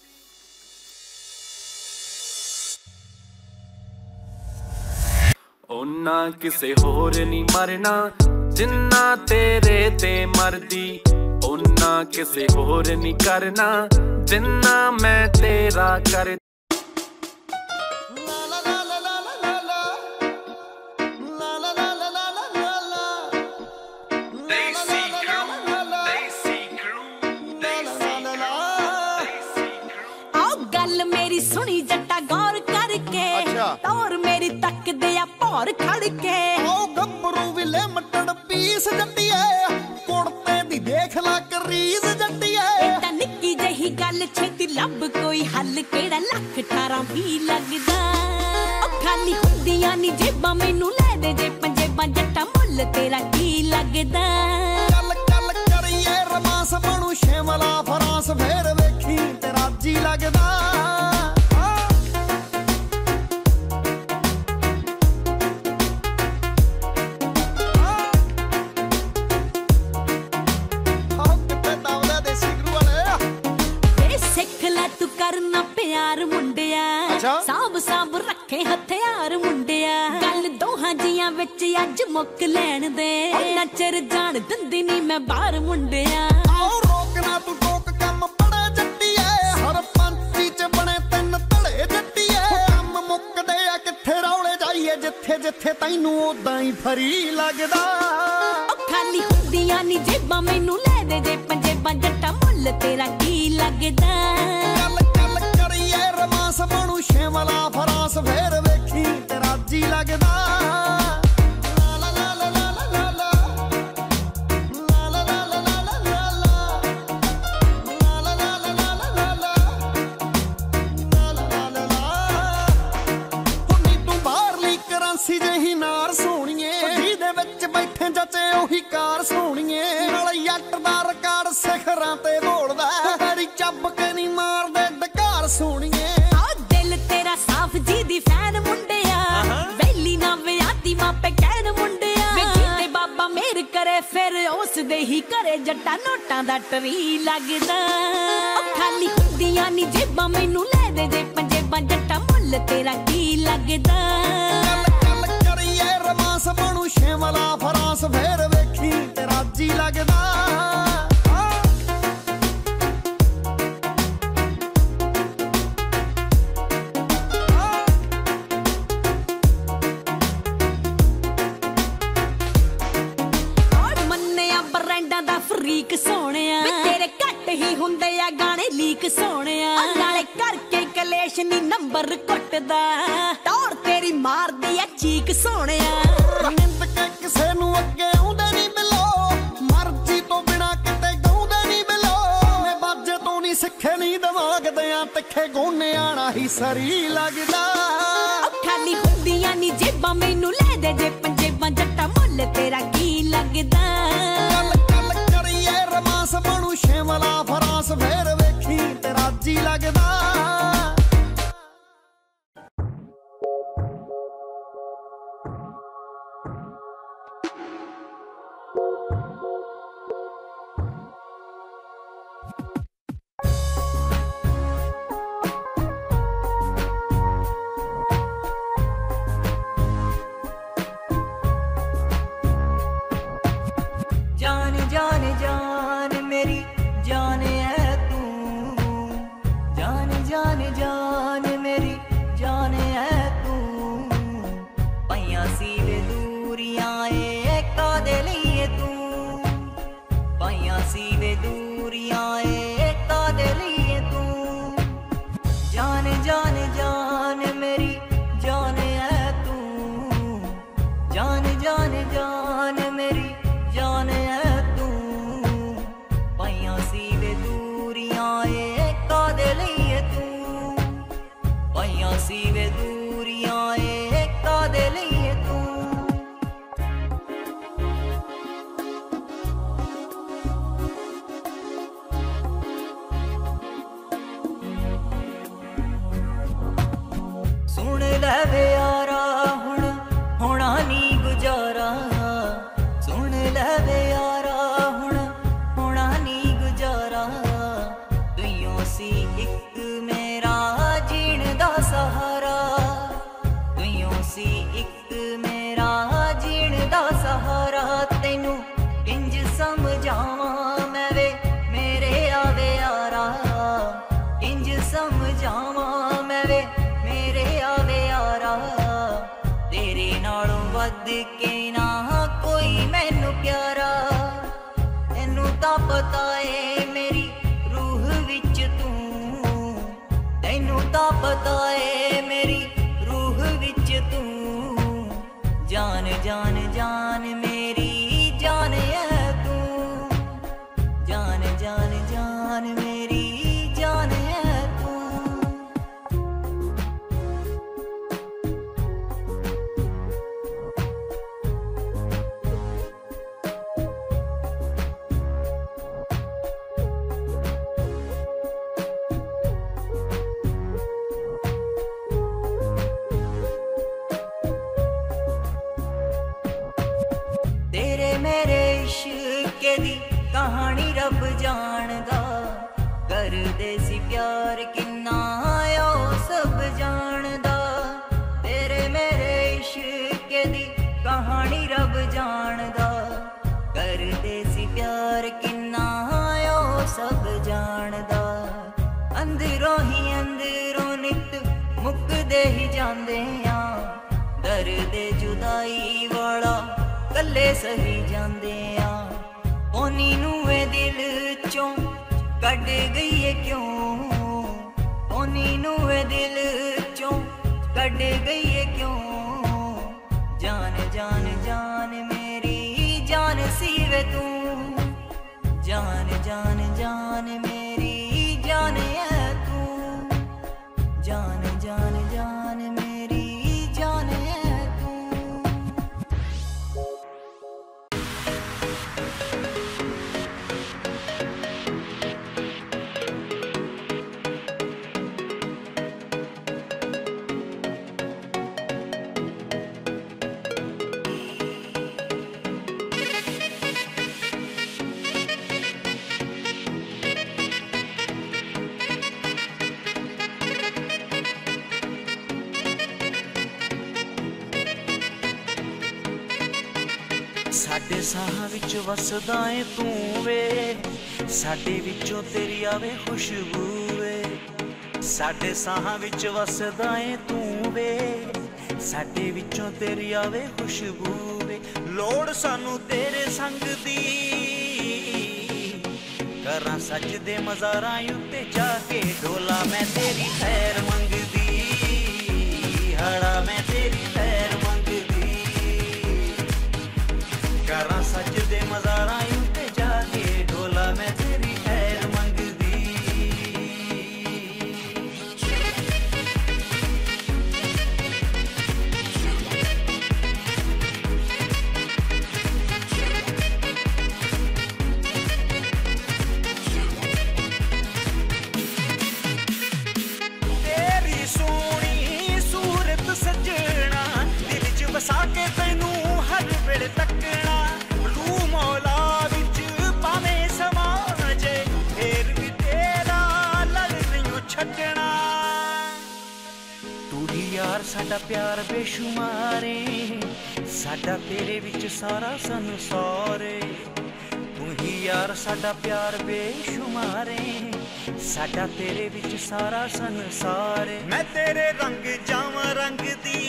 Speaker 6: ਉਹਨਾਂ ਕਿਸੇ ਹੋਰ ਨਹੀਂ ਮਰਨਾ ਜਿੰਨਾ ਤੇਰੇ ਤੇ ਮਰਦੀ ਉਹਨਾਂ ਕਿਸੇ ਹੋਰ ਨਹੀਂ ਕਰਨਾ ਜਿੰਨਾ ਮੈਂ ਤੇਰਾ ਕਰ
Speaker 4: ਸੁਣੀ ਜੱਟਾ ਗੌਰ ਕਰਕੇ ਟੌਰ ਮੇਰੀ ਤੱਕਦੇ ਆ ਭੌਰ ਖੜ ਕੇ
Speaker 1: ਉਹ ਗੱਭਰੂ ਵੀ ਲਿਮਟਡ ਪੀਸ ਜੱਟੀਏ ਕੁੜਤੇ ਦੀ ਦੇਖ ਲਾ ਕਰੀਜ਼ ਜੱਟੀਏ
Speaker 4: ਤਾਂ ਨਿੱਕੀ ਜਹੀ ਗੱਲ ਛੇਤੀ ਲੱਭ ਕੋਈ ਹੱਲ ਕਿਹੜਾ ਲੱਖ 18 20 ਲੱਗਦਾ ਉਹ ਖਾਲੀ ਹੁੰਦੀਆਂ ਨੀ ਜੇਬਾਂ ਮੈਨੂੰ ਲੈ ਦੇ ਜੇ ਪੰਜੇਬਾਂ ਜੱਟਾ ਮੁੱਲ ਤੇਰਾ ਕੀ ਲੱਗਦਾ
Speaker 1: ਚੱਲ ਕਰੀਏ ਰਮਾਸ ਬਣੂ ਸ਼ਿਮਲਾ ਫਰਾਂਸ ਫੇਰ ਵੇਖੀ ਤੇਰਾ ਜੀ ਲੱਗਦਾ
Speaker 4: ਕਰਨਾ ਪਿਆਰ ਮੁੰਡਿਆ ਸਾਂਭ ਰੱਖੇ ਹਥਿਆਰ ਮੁੰਡਿਆ ਗੱਲ ਦੋਹਾਂ ਜੀਆਂ ਵਿੱਚ ਅੱਜ ਮੁੱਕ ਲੈਣ ਦੇ ਉਹਨਾਂ ਚਿਰ ਜਾਣ ਦਿੰਦੀ ਨੀ ਮੈਂ ਬਾਹਰ ਮੁੰਡਿਆ
Speaker 1: ਆਓ ਰੋਕਣਾ ਤੂੰ ਟੋਕ ਕੰਮ ਬੜਾ ਜੱਟੀਏ ਹਰ ਪੰਚੀ ਚ ਬਣੇ ਤਿੰਨ ਧੜੇ ਜੱਟੀਏ ਕੰਮ ਮੁੱਕਦੇ ਆ ਕਿੱਥੇ ਰੌਲੇ ਜਾਈਏ ਜਿੱਥੇ ਤੈਨੂੰ ਉਦਾਂ ਹੀ ਫਰੀ ਲੱਗਦਾ
Speaker 4: ਉਹ ਖਾਲੀ ਹੁੰਦੀਆਂ ਨੀ ਜੇਬਾਂ ਮੈਨੂੰ ਲੈ ਦੇ ਜੇ ਪੰਜੇਬਾਂ ਜੱਟਾ ਮੁੱਲ ਤੇਰਾ ਕੀ ਲੱਗਦਾ
Speaker 1: ਰਮਾਸ ਬਣੂ ਸ਼ਿਮਲਾ ਫਰਾਂਸ ਫੇਰ ਵੇਖੀ ਤੇਰਾ ਜੀ ਲੱਗਦਾ ਕਰੰਸੀ ਜਿਹੀ ਨਾਰ ਸੋਹਣੀਏ ਜਿਹਦੇ ਵਿੱਚ ਬੈਠੇ ਜੱਚੇ ਉਹੀ ਕਾਰ ਸੋਹਣੀਏ ਨਾਲ ਜੱਟ ਦਾ ਰਿਕਾਰਡ ਸਿਖਰਾਂ ਤੇ ਬੋਲਦਾ ਤੇਰੀ ਚੱਬ ਕੇ ਨਹੀਂ ਮਾਰਦੇ ਡਕਾਰ ਸੋਹਣੀਏ
Speaker 4: ਦਿਲ ਤੇਰਾ ਸਾਫ ਜੀ ਦੀ ਫੈਨ ਮੁੰਡਿਆ ਵੈਲੀ ਨਾ ਵਿਆਹਦੀ ਮਾਪੇ ਕਹਿਣ ਮੁੰਡਿਆ ਵੇਖੀ ਤੇ ਬਾਬਾ ਮੇਰ ਕਰੇ ਫਿਰ ਉਸ ਦੇ ਹੀ ਘਰੇ ਜੱਟਾ ਨੋਟਾਂ ਦਾ ਟਰੀ ਲੱਗਦਾ ਉਹ ਖਾਲੀ ਹੁੰਦੀਆਂ ਨੀ ਜੇਬਾਂ ਮੈਨੂੰ ਲੈ ਦੇ ਜੇ ਪੰਜੇਬਾਂ ਜੱਟਾ ਮੁੱਲ ਤੇਰਾ ਕੀ ਲੱਗਦਾ
Speaker 1: ਕਰੀਏ ਰਮਾਸ ਬਣੂ ਸ਼ਿਮਲਾ ਫਰਾਂਸ ਫੇਰ ਵੇਖੀ ਤੇਰਾ ਜੀ ਲੱਗਦਾ
Speaker 4: ਫਰੀਕ ਸੋਹਣਿਆ ਤੇਰੇ ਘੱਟ ਹੀ ਹੁੰਦੇ ਆ ਗਾਣੇ ਲੀਕ ਸੋਹਣਿਆ ਨਾਲੇ ਕਰਕੇ ਕਲੇਸ਼ ਨੀ ਨੰਬਰ ਕੁੱਟਦਾ ਟੌਰ ਤੇਰੀ ਮਾਰਦੀ ਆ ਚੀਕ ਸੋਹਣਿਆ
Speaker 1: ਨਿੰਦ ਕੇ ਕਿਸੇ ਨੂੰ ਅੱਗੇ ਆਉਂਦੇ ਨੀ ਮਿਲੋ ਮਰਜ਼ੀ ਤੋਂ ਬਿਨਾ ਕਿਤੇ ਗਾਉਂਦੇ ਨੀ ਮਿਲੋ ਮੈਂ ਬਾਜੇ ਤੋਂ ਨੀ ਸਿੱਖੇ ਨੀ ਦਿਮਾਗ ਦਿਆਂ ਤਿੱਖੇ ਗੋਨਿਆਂ ਨਾ ਹੀ ਸਰੀ ਲੱਗਦਾ
Speaker 4: ਖਾਲੀ ਹੁੰਦੀਆਂ ਨੀ ਜੇਬਾਂ ਮੈਨੂੰ ਲੈ ਦੇ ਜੇ ਪੰਜੇਬਾਂ ਜੱਟਾ ਮੁੱਲ ਤੇਰਾ ਕੀ ਲੱਗਦਾ
Speaker 1: ਰਮਾਸ ਬਣੂ ਸ਼ਿਮਲਾ ਫਰਾਂਸ ਫੇਰ ਵੇਖੀ ਤੇਰਾ ਜੀ ਲੱਗਦਾ
Speaker 7: ले वे यारा हुण होना नी गुजारा, सुन ले वे यारा हुण होना नी गुजारा। तुइयों सी एक मेरा जीण दा सहारा, तुइयों सी एक मेरा जीण दा सहारा। तैनू इंज समझावां मैं वे मेरे आवे यारा, इंज समझावां मैं वे मेरे आवे यारा। तेरे नालों वध के ना कोई मैनू प्यारा, तैनू तां पता है मेरी रूह विच तू, तैनू तां पता है मेरी रूह विच तू। जान जान जान मेरी जान है तू, जान जान जान मेरी जान है तू। तेरे मेरे इश्क दी कहानी रब जानदा, कर दे सी प्यार किन्ना ओ सब जानदा। तेरे मेरे इश्क दी कहानी रब जानदा, कर दे सी प्यार किन्ना ओ सब जानदा। अंदरों ही अंदरों नित मुकदे ही जांदे आ, दर्द जुदाई वाला कल्ले सही जांदे आ। ओनी नू ए दिल चों कड गई है क्यों, ओनी नू ए दिल चों कड गई है क्यों। जान जान जान मेरी जान सी वे तू, जान जान जान मेरी जान है तू, जान जान जान मेरी जान है तू।
Speaker 8: साडे साहां विच वसदा ऐ तू वे, साडे विचों तेरी आवे खुशबू वे। साडे साहां विच वसदा ऐ तू वे, साडे विचों तेरी आवे खुशबू वे। लोड़ सानू तेरे संग दी, करां सजदे मज़ारां उत्ते जाके ढोला मैं तेरी खैर मंगदी, हड़ा मैं तेरी खैर मंगदी। करां सजदे मज़ारां उत्ते जाके ढोला मैं तेरी खैर मंगदी। तेरी सोहनी सूरत सजना दिल च वसा के तैनू हर वेले तकना। लू मौला विच भावें समा जे, फेर भी तेरा लड़ नहीं छड्डना। तू ही यार साडा प्यार बेशुमार ऐ, साडा तेरे विच सारा संसार ऐ। तू ही यार साडा प्यार बेशुमार ऐ, साडा तेरे विच सारा संसार ऐ। मैं तेरे रंग जावां रंग दी,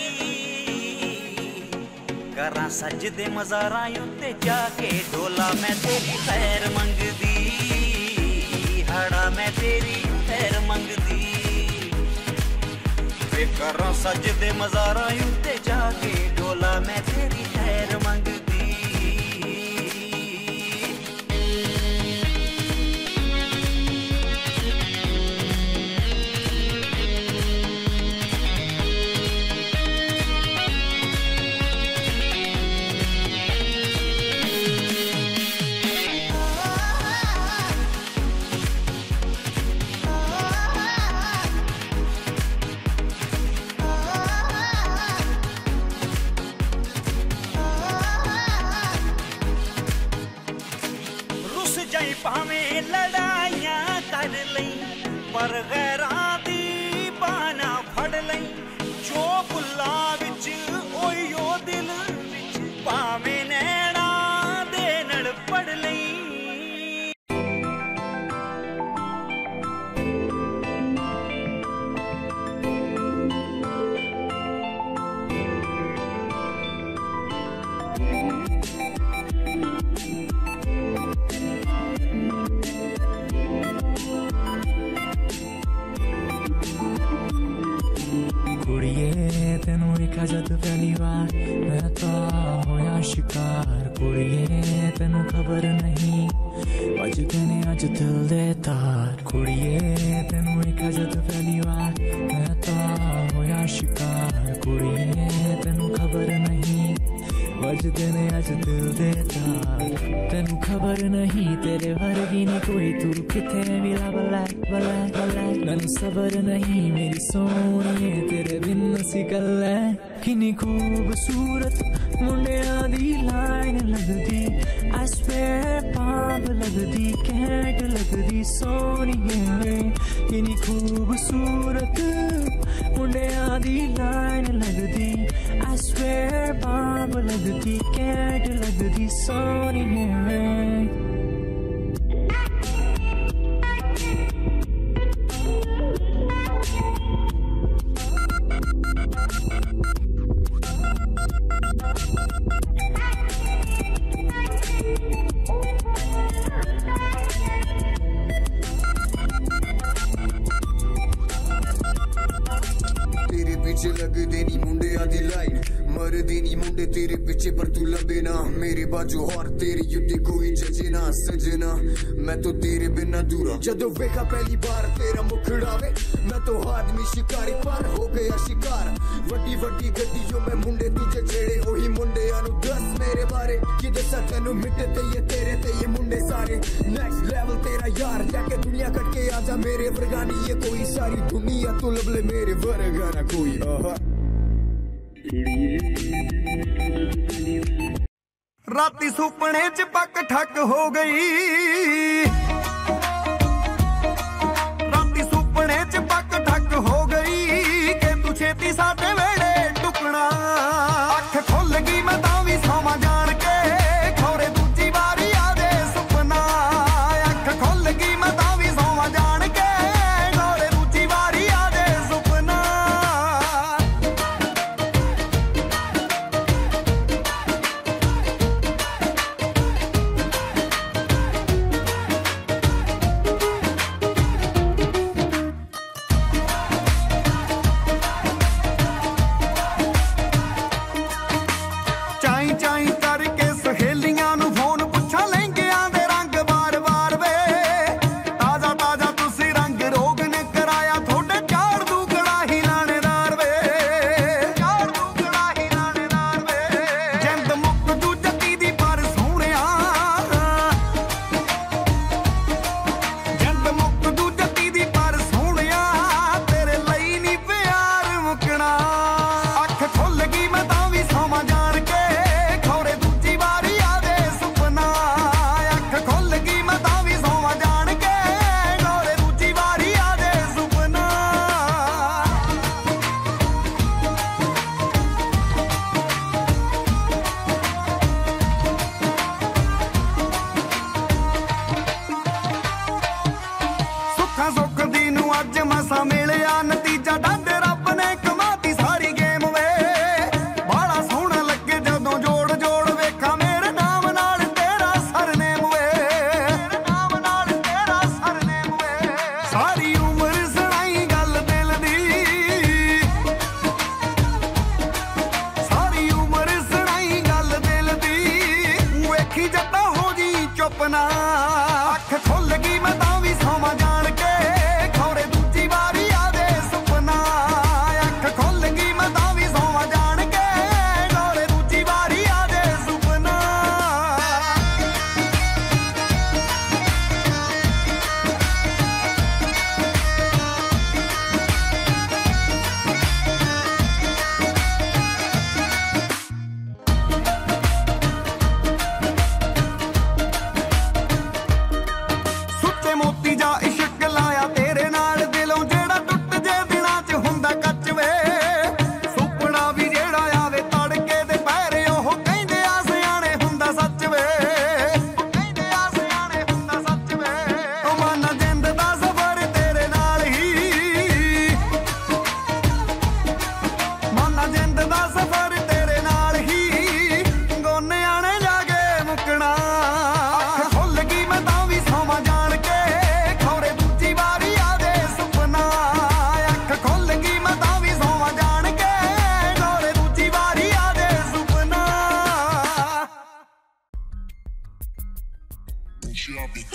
Speaker 8: करां सजदे मज़ारां उत्ते जाके ढोला मैं तेरी खैर मंगदी, हड़ा मैं तेरी खैर मंगदी। वे करां सजदे मज़ारां उत्ते जाके ढोला मैं तेरी खैर मंगदी। पर गैरां दी बाना फड़ लई जो बुल्ला विच ओयो दिल विच भावें नैना दे नड़ पड़ लई
Speaker 9: कुड़िए तेनू वेखा जद पहली बार मैं तो होया शिकार कुड़िए तेनू खबर नहीं अज कहने अज दिल दे तार कुड़िए तेनू वेखा जद पहली बार मैं तो होया शिकार कुड़िए तेनू खबर नहीं अज कहने अज दिल दे तार तेनू खबर नहीं तेरे वर्गी नहीं कोई तू किथे मिला बलै बलै बलै मैनू सबर नहीं मेरी सोनिए तेरे बिन सी गल्लै किन्नी खूबसूरत मुंडियां दी लाइन लगदी I swear पाप लगदी कैंट लगदी सोनिए किन्नी खूबसूरत मुंडियां दी लाइन लगदी I swear पाप लगदी कैंट लगदी सोनिए
Speaker 10: तेरे पीछे लगदे नी मुंडियां दी लाइन मरदे नी मुंडे तेरे पीछे पर तू लबे ना मेरे बाजू और तेरी युद्धि कोई जजे ना सजना मैं तो तेरे बिना दूरा जदों वेखा पहली बार तेरा मुखड़ावे मैं तो आदमी शिकारी पर हो गया शिकार वड्डी वड्डी गड्डियों में मुंडे तुझे छेड़े ओही मुंडे आनु दस मेरे बारे कि दसा तेनू मिटे ते ये तेरे ते ये मुंडे सारे नेक्स्ट लेवल तेरा यार जाके दुनिया कट के आजा मेरे वर्गानी ये कोई सारी दुनिया तू लबले मेरे वर्गा ना कोई
Speaker 1: राती सुपने च पक ठक हो गई राती सुपने च पक ठक हो गई कि तू छेती साडे वेड़े टुकना अख खुल गई मैं तां वी सोवां जान के खोरे दूजी वारी आवे सुपना अख खुल गई मैं तां वी सोवां जान के खोरे दूजी वारी आवे सुपना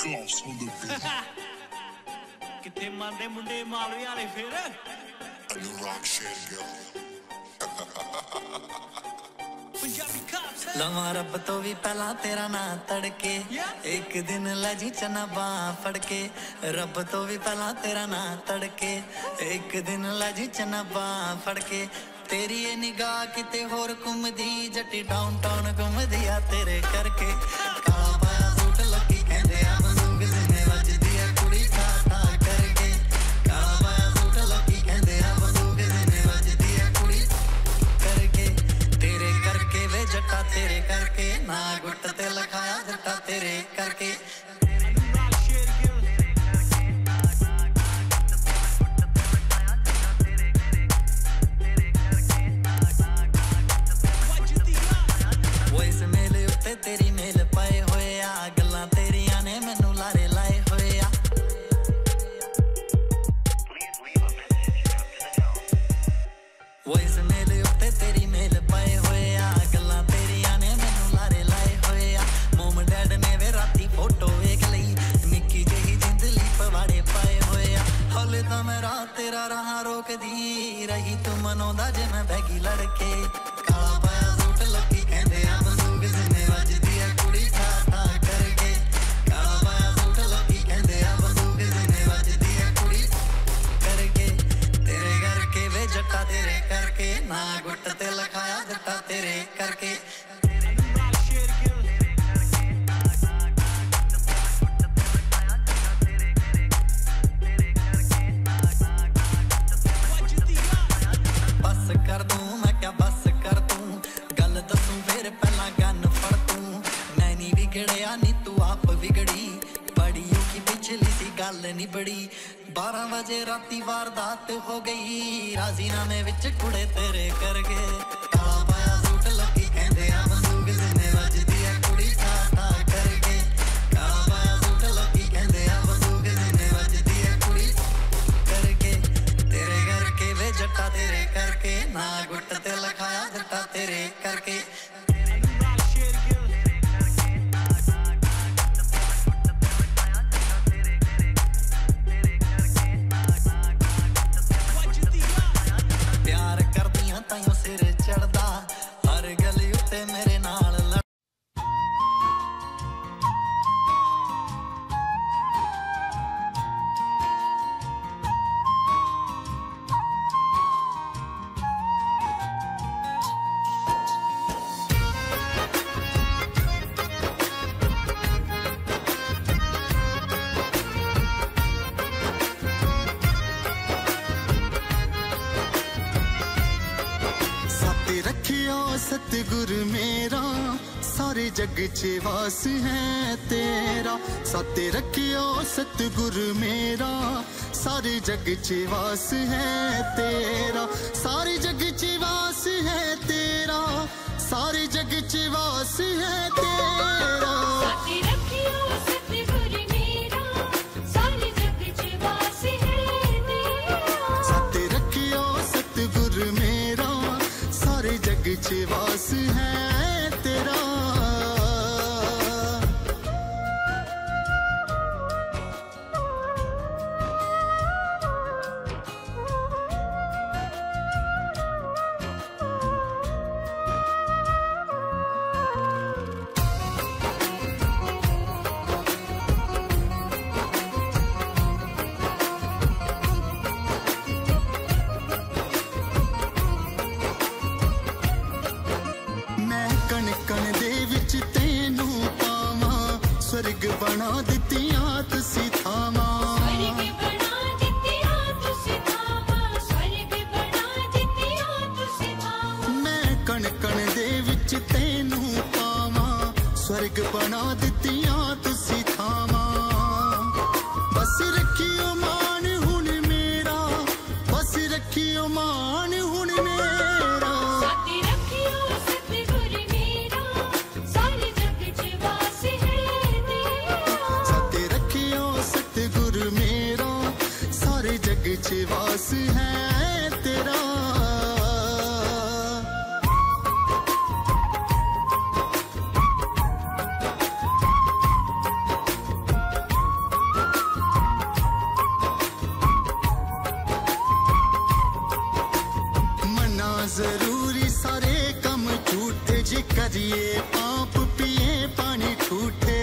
Speaker 8: ਕਿੱਥੇ ਮੰਨਦੇ ਮੁੰਡੇ ਮਾਲਵੇ ਵਾਲੇ ਫੇਰ
Speaker 11: ਲਵਾਂ ਰੱਬ ਤੋਂ ਵੀ ਪਹਿਲਾਂ ਤੇਰਾ ਨਾਂ ਤੜਕੇ ਇੱਕ ਦਿਨ ਲੈ ਜੀ ਚਨਾ ਬਾਂਹ ਫੜ ਕੇ ਰੱਬ ਤੋਂ ਵੀ ਪਹਿਲਾਂ ਤੇਰਾ ਨਾਂ ਤੜਕੇ ਇੱਕ ਦਿਨ ਲੈ ਜੀ ਚਨਾ ਬਾਂਹ ਫੜ ਕੇ ਤੇਰੀ ਇਹ ਨਿਗਾਹ ਕਿਤੇ ਹੋਰ ਘੁੰਮਦੀ ਜੱਟੀ ਡਾਊਨਟਾਊਨ ਘੁੰਮਦੀ ਆ ਤੇਰੇ ਕਰਕੇ ਕਾਲਾ ਪਾਇਆ ਸੂਟ ਲੱਗੀ ਕਹਿੰਦੇ ਆ ਬੰਦੂਕ ਜਿੰਨੇ ਵੱਜਦੀ ਆ ਕੁੜੀ ਠਾ ਠਾ ਕਰਕੇ ਕਾਲਾ ਪਾਇਆ ਸੂਟ ਲੱਗੀ ਕਹਿੰਦੇ ਆ ਬੰਦੂਕ ਜਿੰਨੇ ਵੱਜਦੀ ਆ ਕੁੜੀ ਕਰਕੇ ਤੇਰੇ ਕਰਕੇ ਵੇ ਜੱਟਾ ਤੇਰੇ ਕਰਕੇ ਨਾ ਗੁੱਟ ਤੇ ਲਖਾਇਆ ਜੱਟਾ ਤੇਰੇ ਕਰਕੇ ਤੇਰੀ ਮੇਲ ਪਾਏ ਹੋਏ ਆ ਗੱਲਾਂ ਤੇਰੀਆਂ ਨੇ ਮੈਨੂੰ ਲਾਰੇ ਲਾਏ ਹੋਏ ਆ ਵੌਇਸ ਮੇਲ ਉੱਤੇ ਤੇਰੀ ਮੇਲ ਪਾਏ ਹੋਏ ਆ ਗੱਲਾਂ ਤੇਰੀਆਂ ਨੇ ਮੈਨੂੰ ਲਾਰੇ ਲਾਏ ਹੋਏ ਆ ਮੋਮ ਡੈਡ ਨੇ ਵੇ ਰਾਤੀ ਫੋਟੋ ਵੇਖ ਲਈ ਨਿੱਕੀ ਜਿਹੀ ਜਿੰਦਲੀ ਪਵਾੜੇ ਪਾਏ ਹੋਏ ਆ ਹਾਲੇ ਤਾਂ ਮੈਂ ਰਾਤ ਤੇਰਾ ਰਾਹ ਰੋਕਦੀ ਰਹੀ ਤੂੰ ਮਨਾਉਂਦਾ ਜੇ ਮੈਂ ਬੈਗੀ ਲੜਕੇ ਕਾਲਾ ਪਾਇਆ ਸੂਟ ਲੱਗੀ ਕਹਿੰਦੇ ਆ ਬੰਦੂਕ ਜਿੰਨੇ ਵੱਜਦੀ ਆ ਕੁੜੀ ਠਾ ਠਾ ਕਰਕੇ ਕਾਲਾ ਪਾਇਆ ਸੂਟ ਲੱਗੀ ਕਹਿੰਦੇ ਆ ਬੰਦੂਕ ਜਿੰਨੇ ਵੱਜਦੀ ਆ ਕੁੜੀ ਕਰਕੇ ਤੇਰੇ ਕਰਕੇ ਵੇ ਜੱਟਾ ਤੇਰੇ ਕਰਕੇ ਨਾ ਗੁੱਟ ਤੇ ਲਖਾਇਆ ਜੱਟਾ ਤੇਰੇ ਕਰਕੇ ਬਸ ਕਰ ਦੂੰ ਮੈਂ ਕਿਆ ਬਸ ਕਰ ਦੂੰ ਗੱਲ ਦੱਸੂ ਫੇਰ ਪਹਿਲਾਂ ਗੰਨ ਫੜ ਤੂੰ ਨੈਣੀ ਵਿਗੜਿਆ ਨੀ ਤੂੰ ਆਪ ਵਿਗੜੀ ਬੜੀ ਔਖੀ ਪਿਛਲੀ ਸੀ ਗੱਲ ਨੀ ਬੜੀ 12 ਵਜੇ ਰਾਤੀ ਵਾਰਦਾਤ ਹੋ ਗਈ ਰਾਜ਼ੀਨਾਮੇ ਵਿੱਚ ਕੁੜੇ ਤੇਰੇ ਕਰਗੇ ਕਾਲਾ ਪਾਇਆ ਸੂਟ ਲੱਗੀ ਕਹਿੰਦੇ ਆ ਬੰਦੂਕ ਜਿੰਨੇ ਵੱਜਦੀ ਆ ਕੁੜੀ ਠਾ ਠਾ ਕਰਕੇ ਕਾਲਾ ਪਾਇਆ ਸੂਟ ਲੱਗੀ ਕਹਿੰਦੇ ਆ ਬੰਦੂਕ ਜਿੰਨੇ ਵੱਜਦੀ ਆ ਕੁੜੀ ਕਰਕੇ ਤੇਰੇ ਕਰਕੇ ਵੇ ਜੱਟਾ ਤੇਰੇ ਕਰਕੇ ਨਾ ਗੁੱਟ ਤੇ ਲਖਾਇਆ ਜੱਟਾ ਤੇਰੇ ਕਰਕੇ ਪਿਆਰ ਕਰਦੀਆਂ ਤਾਈਓ ਸਿਰ ਚੜਦਾ ਹਰ ਗਲੀ ਉੱਤੇ ਮੇਰੇ ਨਾਲ
Speaker 1: सतगुर मेरा सारे जग च वास है तेरा साते रखियो सतगुर मेरा सारे जग च वास है तेरा सारे जग च वास है तेरा सारे जग च वास है तेरा
Speaker 4: साते रखियो सतगुर मेरा सारे जग च वास है तेरा
Speaker 1: साते रखियो सतगुर मेरा सारे जग च वास है तेरा स्वर्ग बना दित्तियां तुसी थावां
Speaker 4: स्वर्ग बना दित्तियां तुसी थावां स्वर्ग बना दित्तियां तुसी थावां
Speaker 1: मैं कण कण दे विच तैनू पावां स्वर्ग बना दित्तियां तुसी थावां बस रखियो मान हुण मेरा बस रखियो मान हुण मेरा
Speaker 4: साथे रखियो सतगुर मेरा सारे जग च वास है
Speaker 1: साथे रखियो सतगुर मेरा सारे जग च वास है तेरा जरूरी सारे कम झूठे जी करिए पाप पिए पानी ठूठे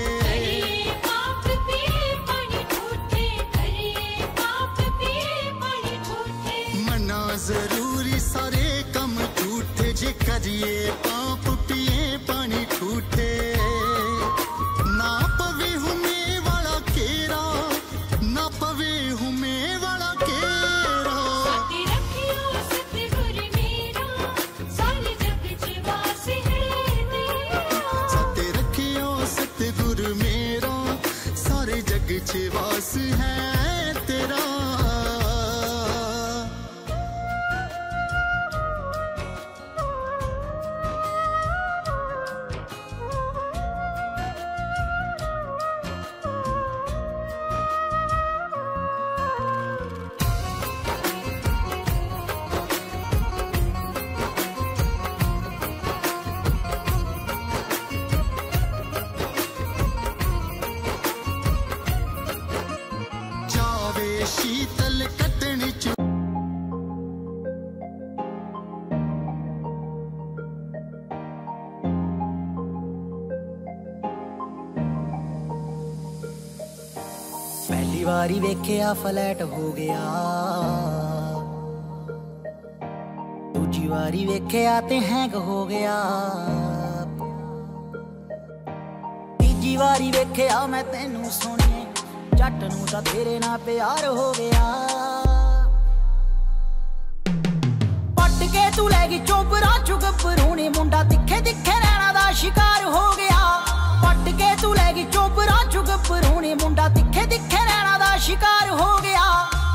Speaker 1: मना जरूरी सारे कम झूठे जी करिए पाप पिए पानी ठूठे ना पवे हुमे वाला केरा ना पवे हुमे वाला केरा साथे रखियो सतगुरु मेरा सारे जग च वास है तेरा शीतल कटनी चु
Speaker 7: पहली बारी वेख्या फ्लैट हो गया दूजी बारी वेख्या ते हैंग हो गया तीजी बारी वेख्या मैं तेनू सोनिए जट नू तां तेरे नाल प्यार हो गया पट के तू लैगी चोबरा चुग परूनी मुंडा तिखे तिखे नैना दा शिकार हो गया पट के तू लैगी चोबरा चुग परूनी मुंडा तिखे तिखे नैना दा शिकार हो गया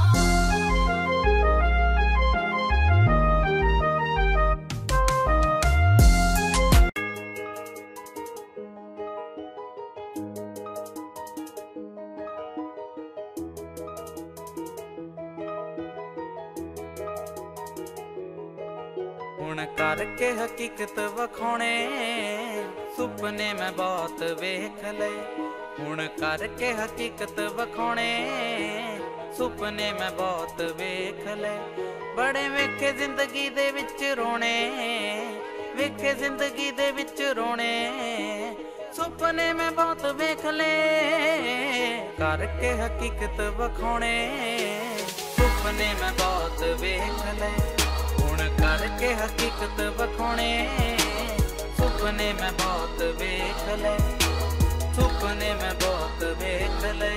Speaker 8: हुण करके हकीकत वखाने सुपने मैं बहुत वेख ले हुण करके हकीकत वखाने सुपने मैं बहुत वेख ले बड़े वेखे जिंदगी दे विच रोने वेखे जिंदगी दे विच रोने सुपने मैं बहुत वेख ले करके हकीकत वखाने सुपने मैं बहुत वेख ले करके हकीकत वखाने सुपने मैं बहुत वेख ले सुपने मैं बहुत वेख ले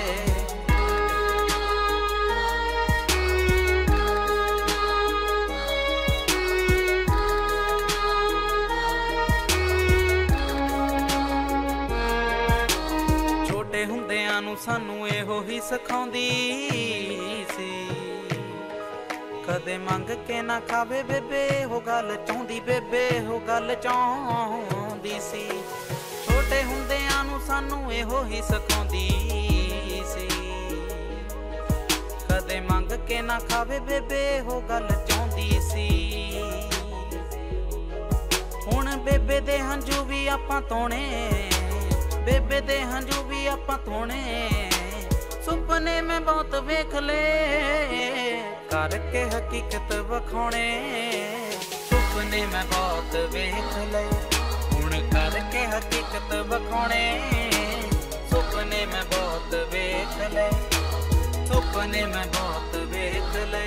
Speaker 8: छोटे हुंदियां नूं सानू एहो ही सिखाउंदी सी कदे मंग के ना खावे बेबे हो गल चाहुंदी बेबे हो गल चाहुंदी सी छोटे हुंदियां नूं सानू एहो ही सिखाउंदी सी कदे मंग के ना खावे बेबे हो गल चाहुंदी सी हुण बेबे दे हंझू भी आपां धोणे बेबे दे हंझू भी आपां धोणे सुपने में बहुत वेख ले करके हकीकत वखाने सुपने में बहुत वेख ले हुण करके हकीकत वखाने सुपने में बहुत वेख ले सुपने में बहुत वेख ले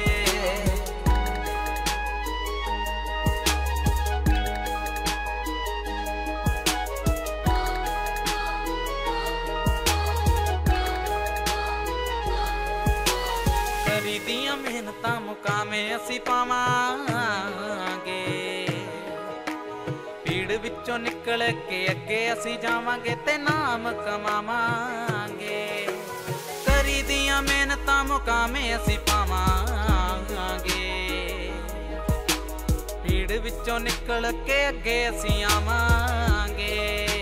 Speaker 8: दियां मेहनतां मुकामे असी पावांगे भीड़ विचों निकल के अगे असी जावांगे ते नाम कमावांगे करी दियां मेहनतां मुकामे असी पावांगे भीड़ विचों निकल के अगे असी आवांगे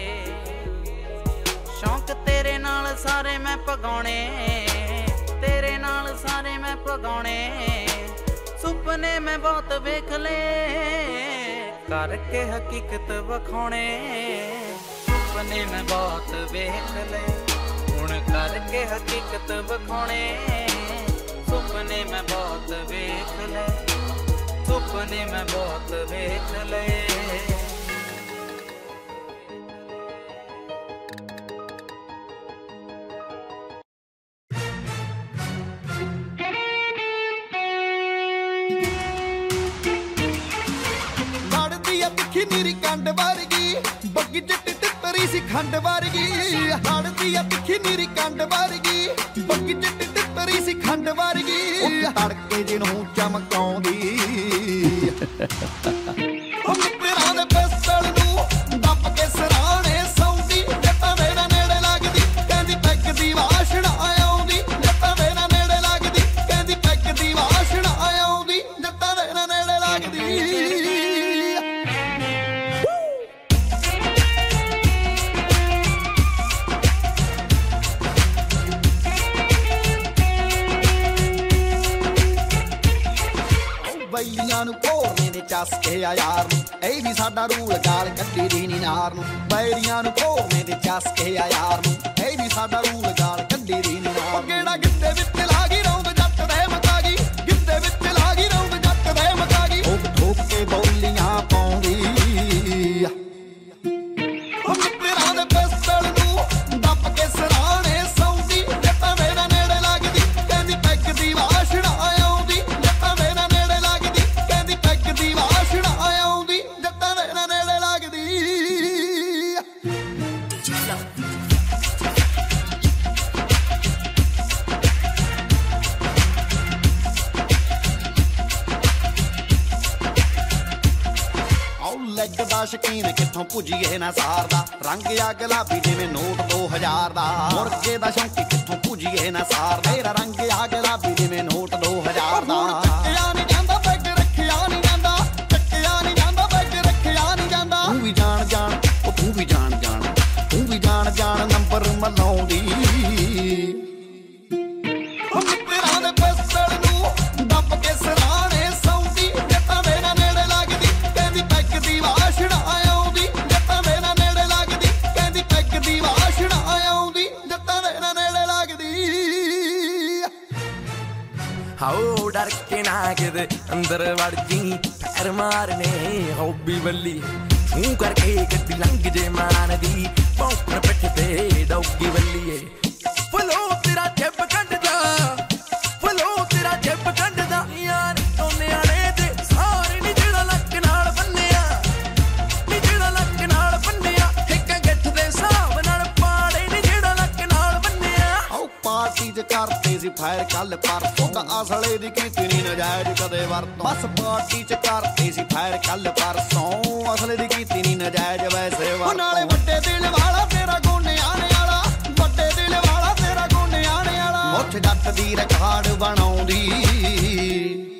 Speaker 8: शौक तेरे नाल सारे मैं पगाउणे तेरे नाल सारे मैं पगाउणे सुपने मैं बहुत वेख ले करके हकीकत वखाने सुपने मैं बहुत वेख ले हुण करके हकीकत वखाने सुपने मैं बहुत वेख ले सुपने मैं बहुत
Speaker 1: नीरी कंड वर्गी बग्गी चिट्टी टिप्परी सी खंड वर्गी लड़दी आ तिखी नीरी कंड वर्गी बग्गी चिट्टी टिप्परी सी खंड वर्गी तड़के जिन्हों चमकाउंदी मित्तरां दे पिस्टल नूं दब के सराणे सौंदी जट्टां मेरा नेड़े लगदी कहंदी पैग दी वाशना आउंदी जट्टां मेरा नेड़े लगदी कहंदी पैग दी वाशना आउंदी जट्टां मेरा नेड़े लगदी ਬਈਆਂ ਨੂੰ ਘੋਰਨੇ ਦੇ ਚਸਕੇ ਆ ਯਾਰ ਨੂੰ ਇਹ ਵੀ ਸਾਡਾ ਰੂਲ ਗਾਲ ਕੱਢੀ ਦੀ ਨੀ ਨਾਰ ਨੂੰ ਬੈਰੀਆਂ ਨੂੰ ਘੋਰਨੇ ਦੇ ਚਸਕੇ ਆ ਯਾਰ ਨੂੰ ਇਹ ਵੀ ਸਾਡਾ ਰੂਲ ਗਾਲ ਕੱਢੀ ਦੀ ਨੀ ਨਾਰ ਕਿਹੜਾ ਗਿੱਤੇ ਵਿੱਚ ਲਾ ਗਈ ਰੌਂਦ ਜੱਟ ਦੇ ਮਕਾ ਗਈ ਗਿੱਤੇ ਵਿੱਚ ਲਾ ਗਈ ਰੌਂਦ ਜੱਟ ਦੇ ਮਕਾ ਗਈ ਠੋਕ ਠੋਕ ਕੇ ਬੋਲੀਆਂ ਪਾਉਂਦੀ ਮਿੱਤਰਾਂ ਦੇ ਪਿਸਤਲ ਨੂੰ ਦੱਬ ਕੇ ਸਰਾਣੇ ਸੌਂਦੀ ਜੱਟਾਂ ਮੇਰਾ ਨੇੜੇ ਲੱਗਦੀ ਕਹਿੰਦੀ ਪੈਗ ਦੀ ਵਾਸ਼ਨਾ ਆਉਂਦੀ ਜੱਟਾਂ ਮੇਰਾ ਨੇੜੇ ਲੱਗਦੀ ਕਹਿੰਦੀ ਪੈਗ ਦੀ ਵਾਸ਼ਨਾ ਆਉਂਦੀ ਜੱਟਾਂ ਮੇਰਾ ਨੇੜੇ ਲੱਗਦੀ ਲੈਗ ਦਾ ਸ਼ਕੀਨ ਕਿੱਥੋਂ ਪੁੱਜੀਏ ਨਾ ਸਾਰਦਾ ਰੰਗ ਆ ਗੁਲਾਬੀ ਜਿਵੇਂ ਨੋਟ 2000 ਦਾ ਮੁਰਗੇ ਦਾ ਸ਼ੌਂਕੀ ਕਿੱਥੋਂ ਪੁੱਜੀਏ ਨਾ ਸਾਰਦਾ ਮੇਰਾ ਰੰਗ ਆ ਗੁਲਾਬੀ ਜਿਵੇਂ ਨੋਟ 2000 ਦਾ ਚੱਕਿਆ ਨਹੀਂ ਜਾਂਦਾ ਬੈਗ ਰੱਖਿਆ ਨਹੀਂ ਜਾਂਦਾ ਚੱਕਿਆ ਨਹੀਂ ਜਾਂਦਾ ਬੈਗ ਰੱਖਿਆ ਨਹੀਂ ਜਾਂਦਾ ਤੂੰ ਵੀ ਜਾਣ ਜਾਣ ਉਹ ਤੂੰ ਵੀ ਜਾਣ ਜਾਣ ਤੂੰ ਵੀ ਜਾਣ ਜਾਣ ਨੰਬਰ ਮਲਾਉਂਦੀ ਮਿੱਤਰਾਂ ਦੇ ਪਿਸਤਲ ਨੂੰ ਦੱਬ ਕੇ ਸਰਾਣੇ ਸੌਂਦੀ ਜੱਟਾਂ ਮੇਰਾ ਨੇੜੇ ਲੱਗਦੀ ਕਹਿੰਦੀ ਪੈਗ ਦੀ ਵਾਸ਼ਨਾ ਆਉਂਦੀ ਜੱਟਾਂ ਮੇਰਾ ਨੇੜੇ ਲੱਗਦੀ ਕਹਿੰਦੀ ਪੈਗ ਦੀ ਵਾਸ਼ਨਾ ਆਉਂਦੀ ਜੱਟਾਂ ਮੇਰਾ ਨੇੜੇ ਲੱਗਦੀ
Speaker 12: ਹਾਓ ਡਰ ਕੇ ਨਾ ਕਿਤੇ ਅੰਦਰ ਵੜ ਜੀ ਪੈਰ ਮਾਰਨੇ ਹੌਬੀ ਬੱਲੀ ਤੂੰ ਕਰਕੇ ਗੱਡੀ ਲੰਘ ਜੇ ਮਾਨ ਦੀ ਪੌਂਕਰ ਪਿੱਠ ਤੇ ਡੌਗੀ ਬੱਲੀਏ ਫਲੋ ਤੇਰਾ ਜੱਬ ਕੱਢਦਾ ਫਲੋ ਤੇਰਾ ਜੱਬ ਕੱਢਦਾ ਯਾਰ ਟੋਨੇ ਵਾਲੇ ਤੇ ਸਾਰੇ ਨੀ ਜਿਹੜਾ ਲੱਕ ਨਾਲ ਬੰਨਿਆ ਨੀ ਜਿਹੜਾ ਲੱਕ ਨਾਲ ਬੰਨਿਆ ਇੱਕ ਗੱਠ ਦੇ ਹਿਸਾਬ ਨਾਲ ਪਾੜੇ ਨੀ ਜਿਹੜਾ ਲੱਕ ਨਾਲ ਬੰਨਿਆ
Speaker 1: ਆਓ ਪਾਰਟੀ ਚ ਕਰਤੇ ਸੀ ਫਾਇਰ ਕੱਲ ਪਰਸੋਂ ਤਾਂ ਅਸਲੇ ਦੀ ਕੀਤੀ ਨੀ ਨਜਾਇਜ਼ ਕਦੇ ਵਰਤੋਂ ਬਸ ਪਾਰਟੀ ਚ ਕਰਤੇ ਸੀ ਫਾਇਰ ਕੱਲ ਪਰਸੋਂ ਅਸਲੇ ਦੀ ਕੀਤੀ ਨੀ ਨਜਾਇਜ਼ ਵੈਸੇ ਵਰਤੋਂ ਨਾਲੇ ਵੱਡੇ ਦਿਲ ਵਾਲਾ ਤੇਰਾ ਗੋਨੇ ਆਣੇ ਵਾਲਾ ਵੱਡੇ ਦਿਲ ਵਾਲਾ ਤੇਰਾ ਗੋਨੇ ਆਣੇ ਵਾਲਾ ਮੁੱਠ ਜੱਟ ਦੀ ਰਿਕਾਰਡ ਬਣਾਉਂਦੀ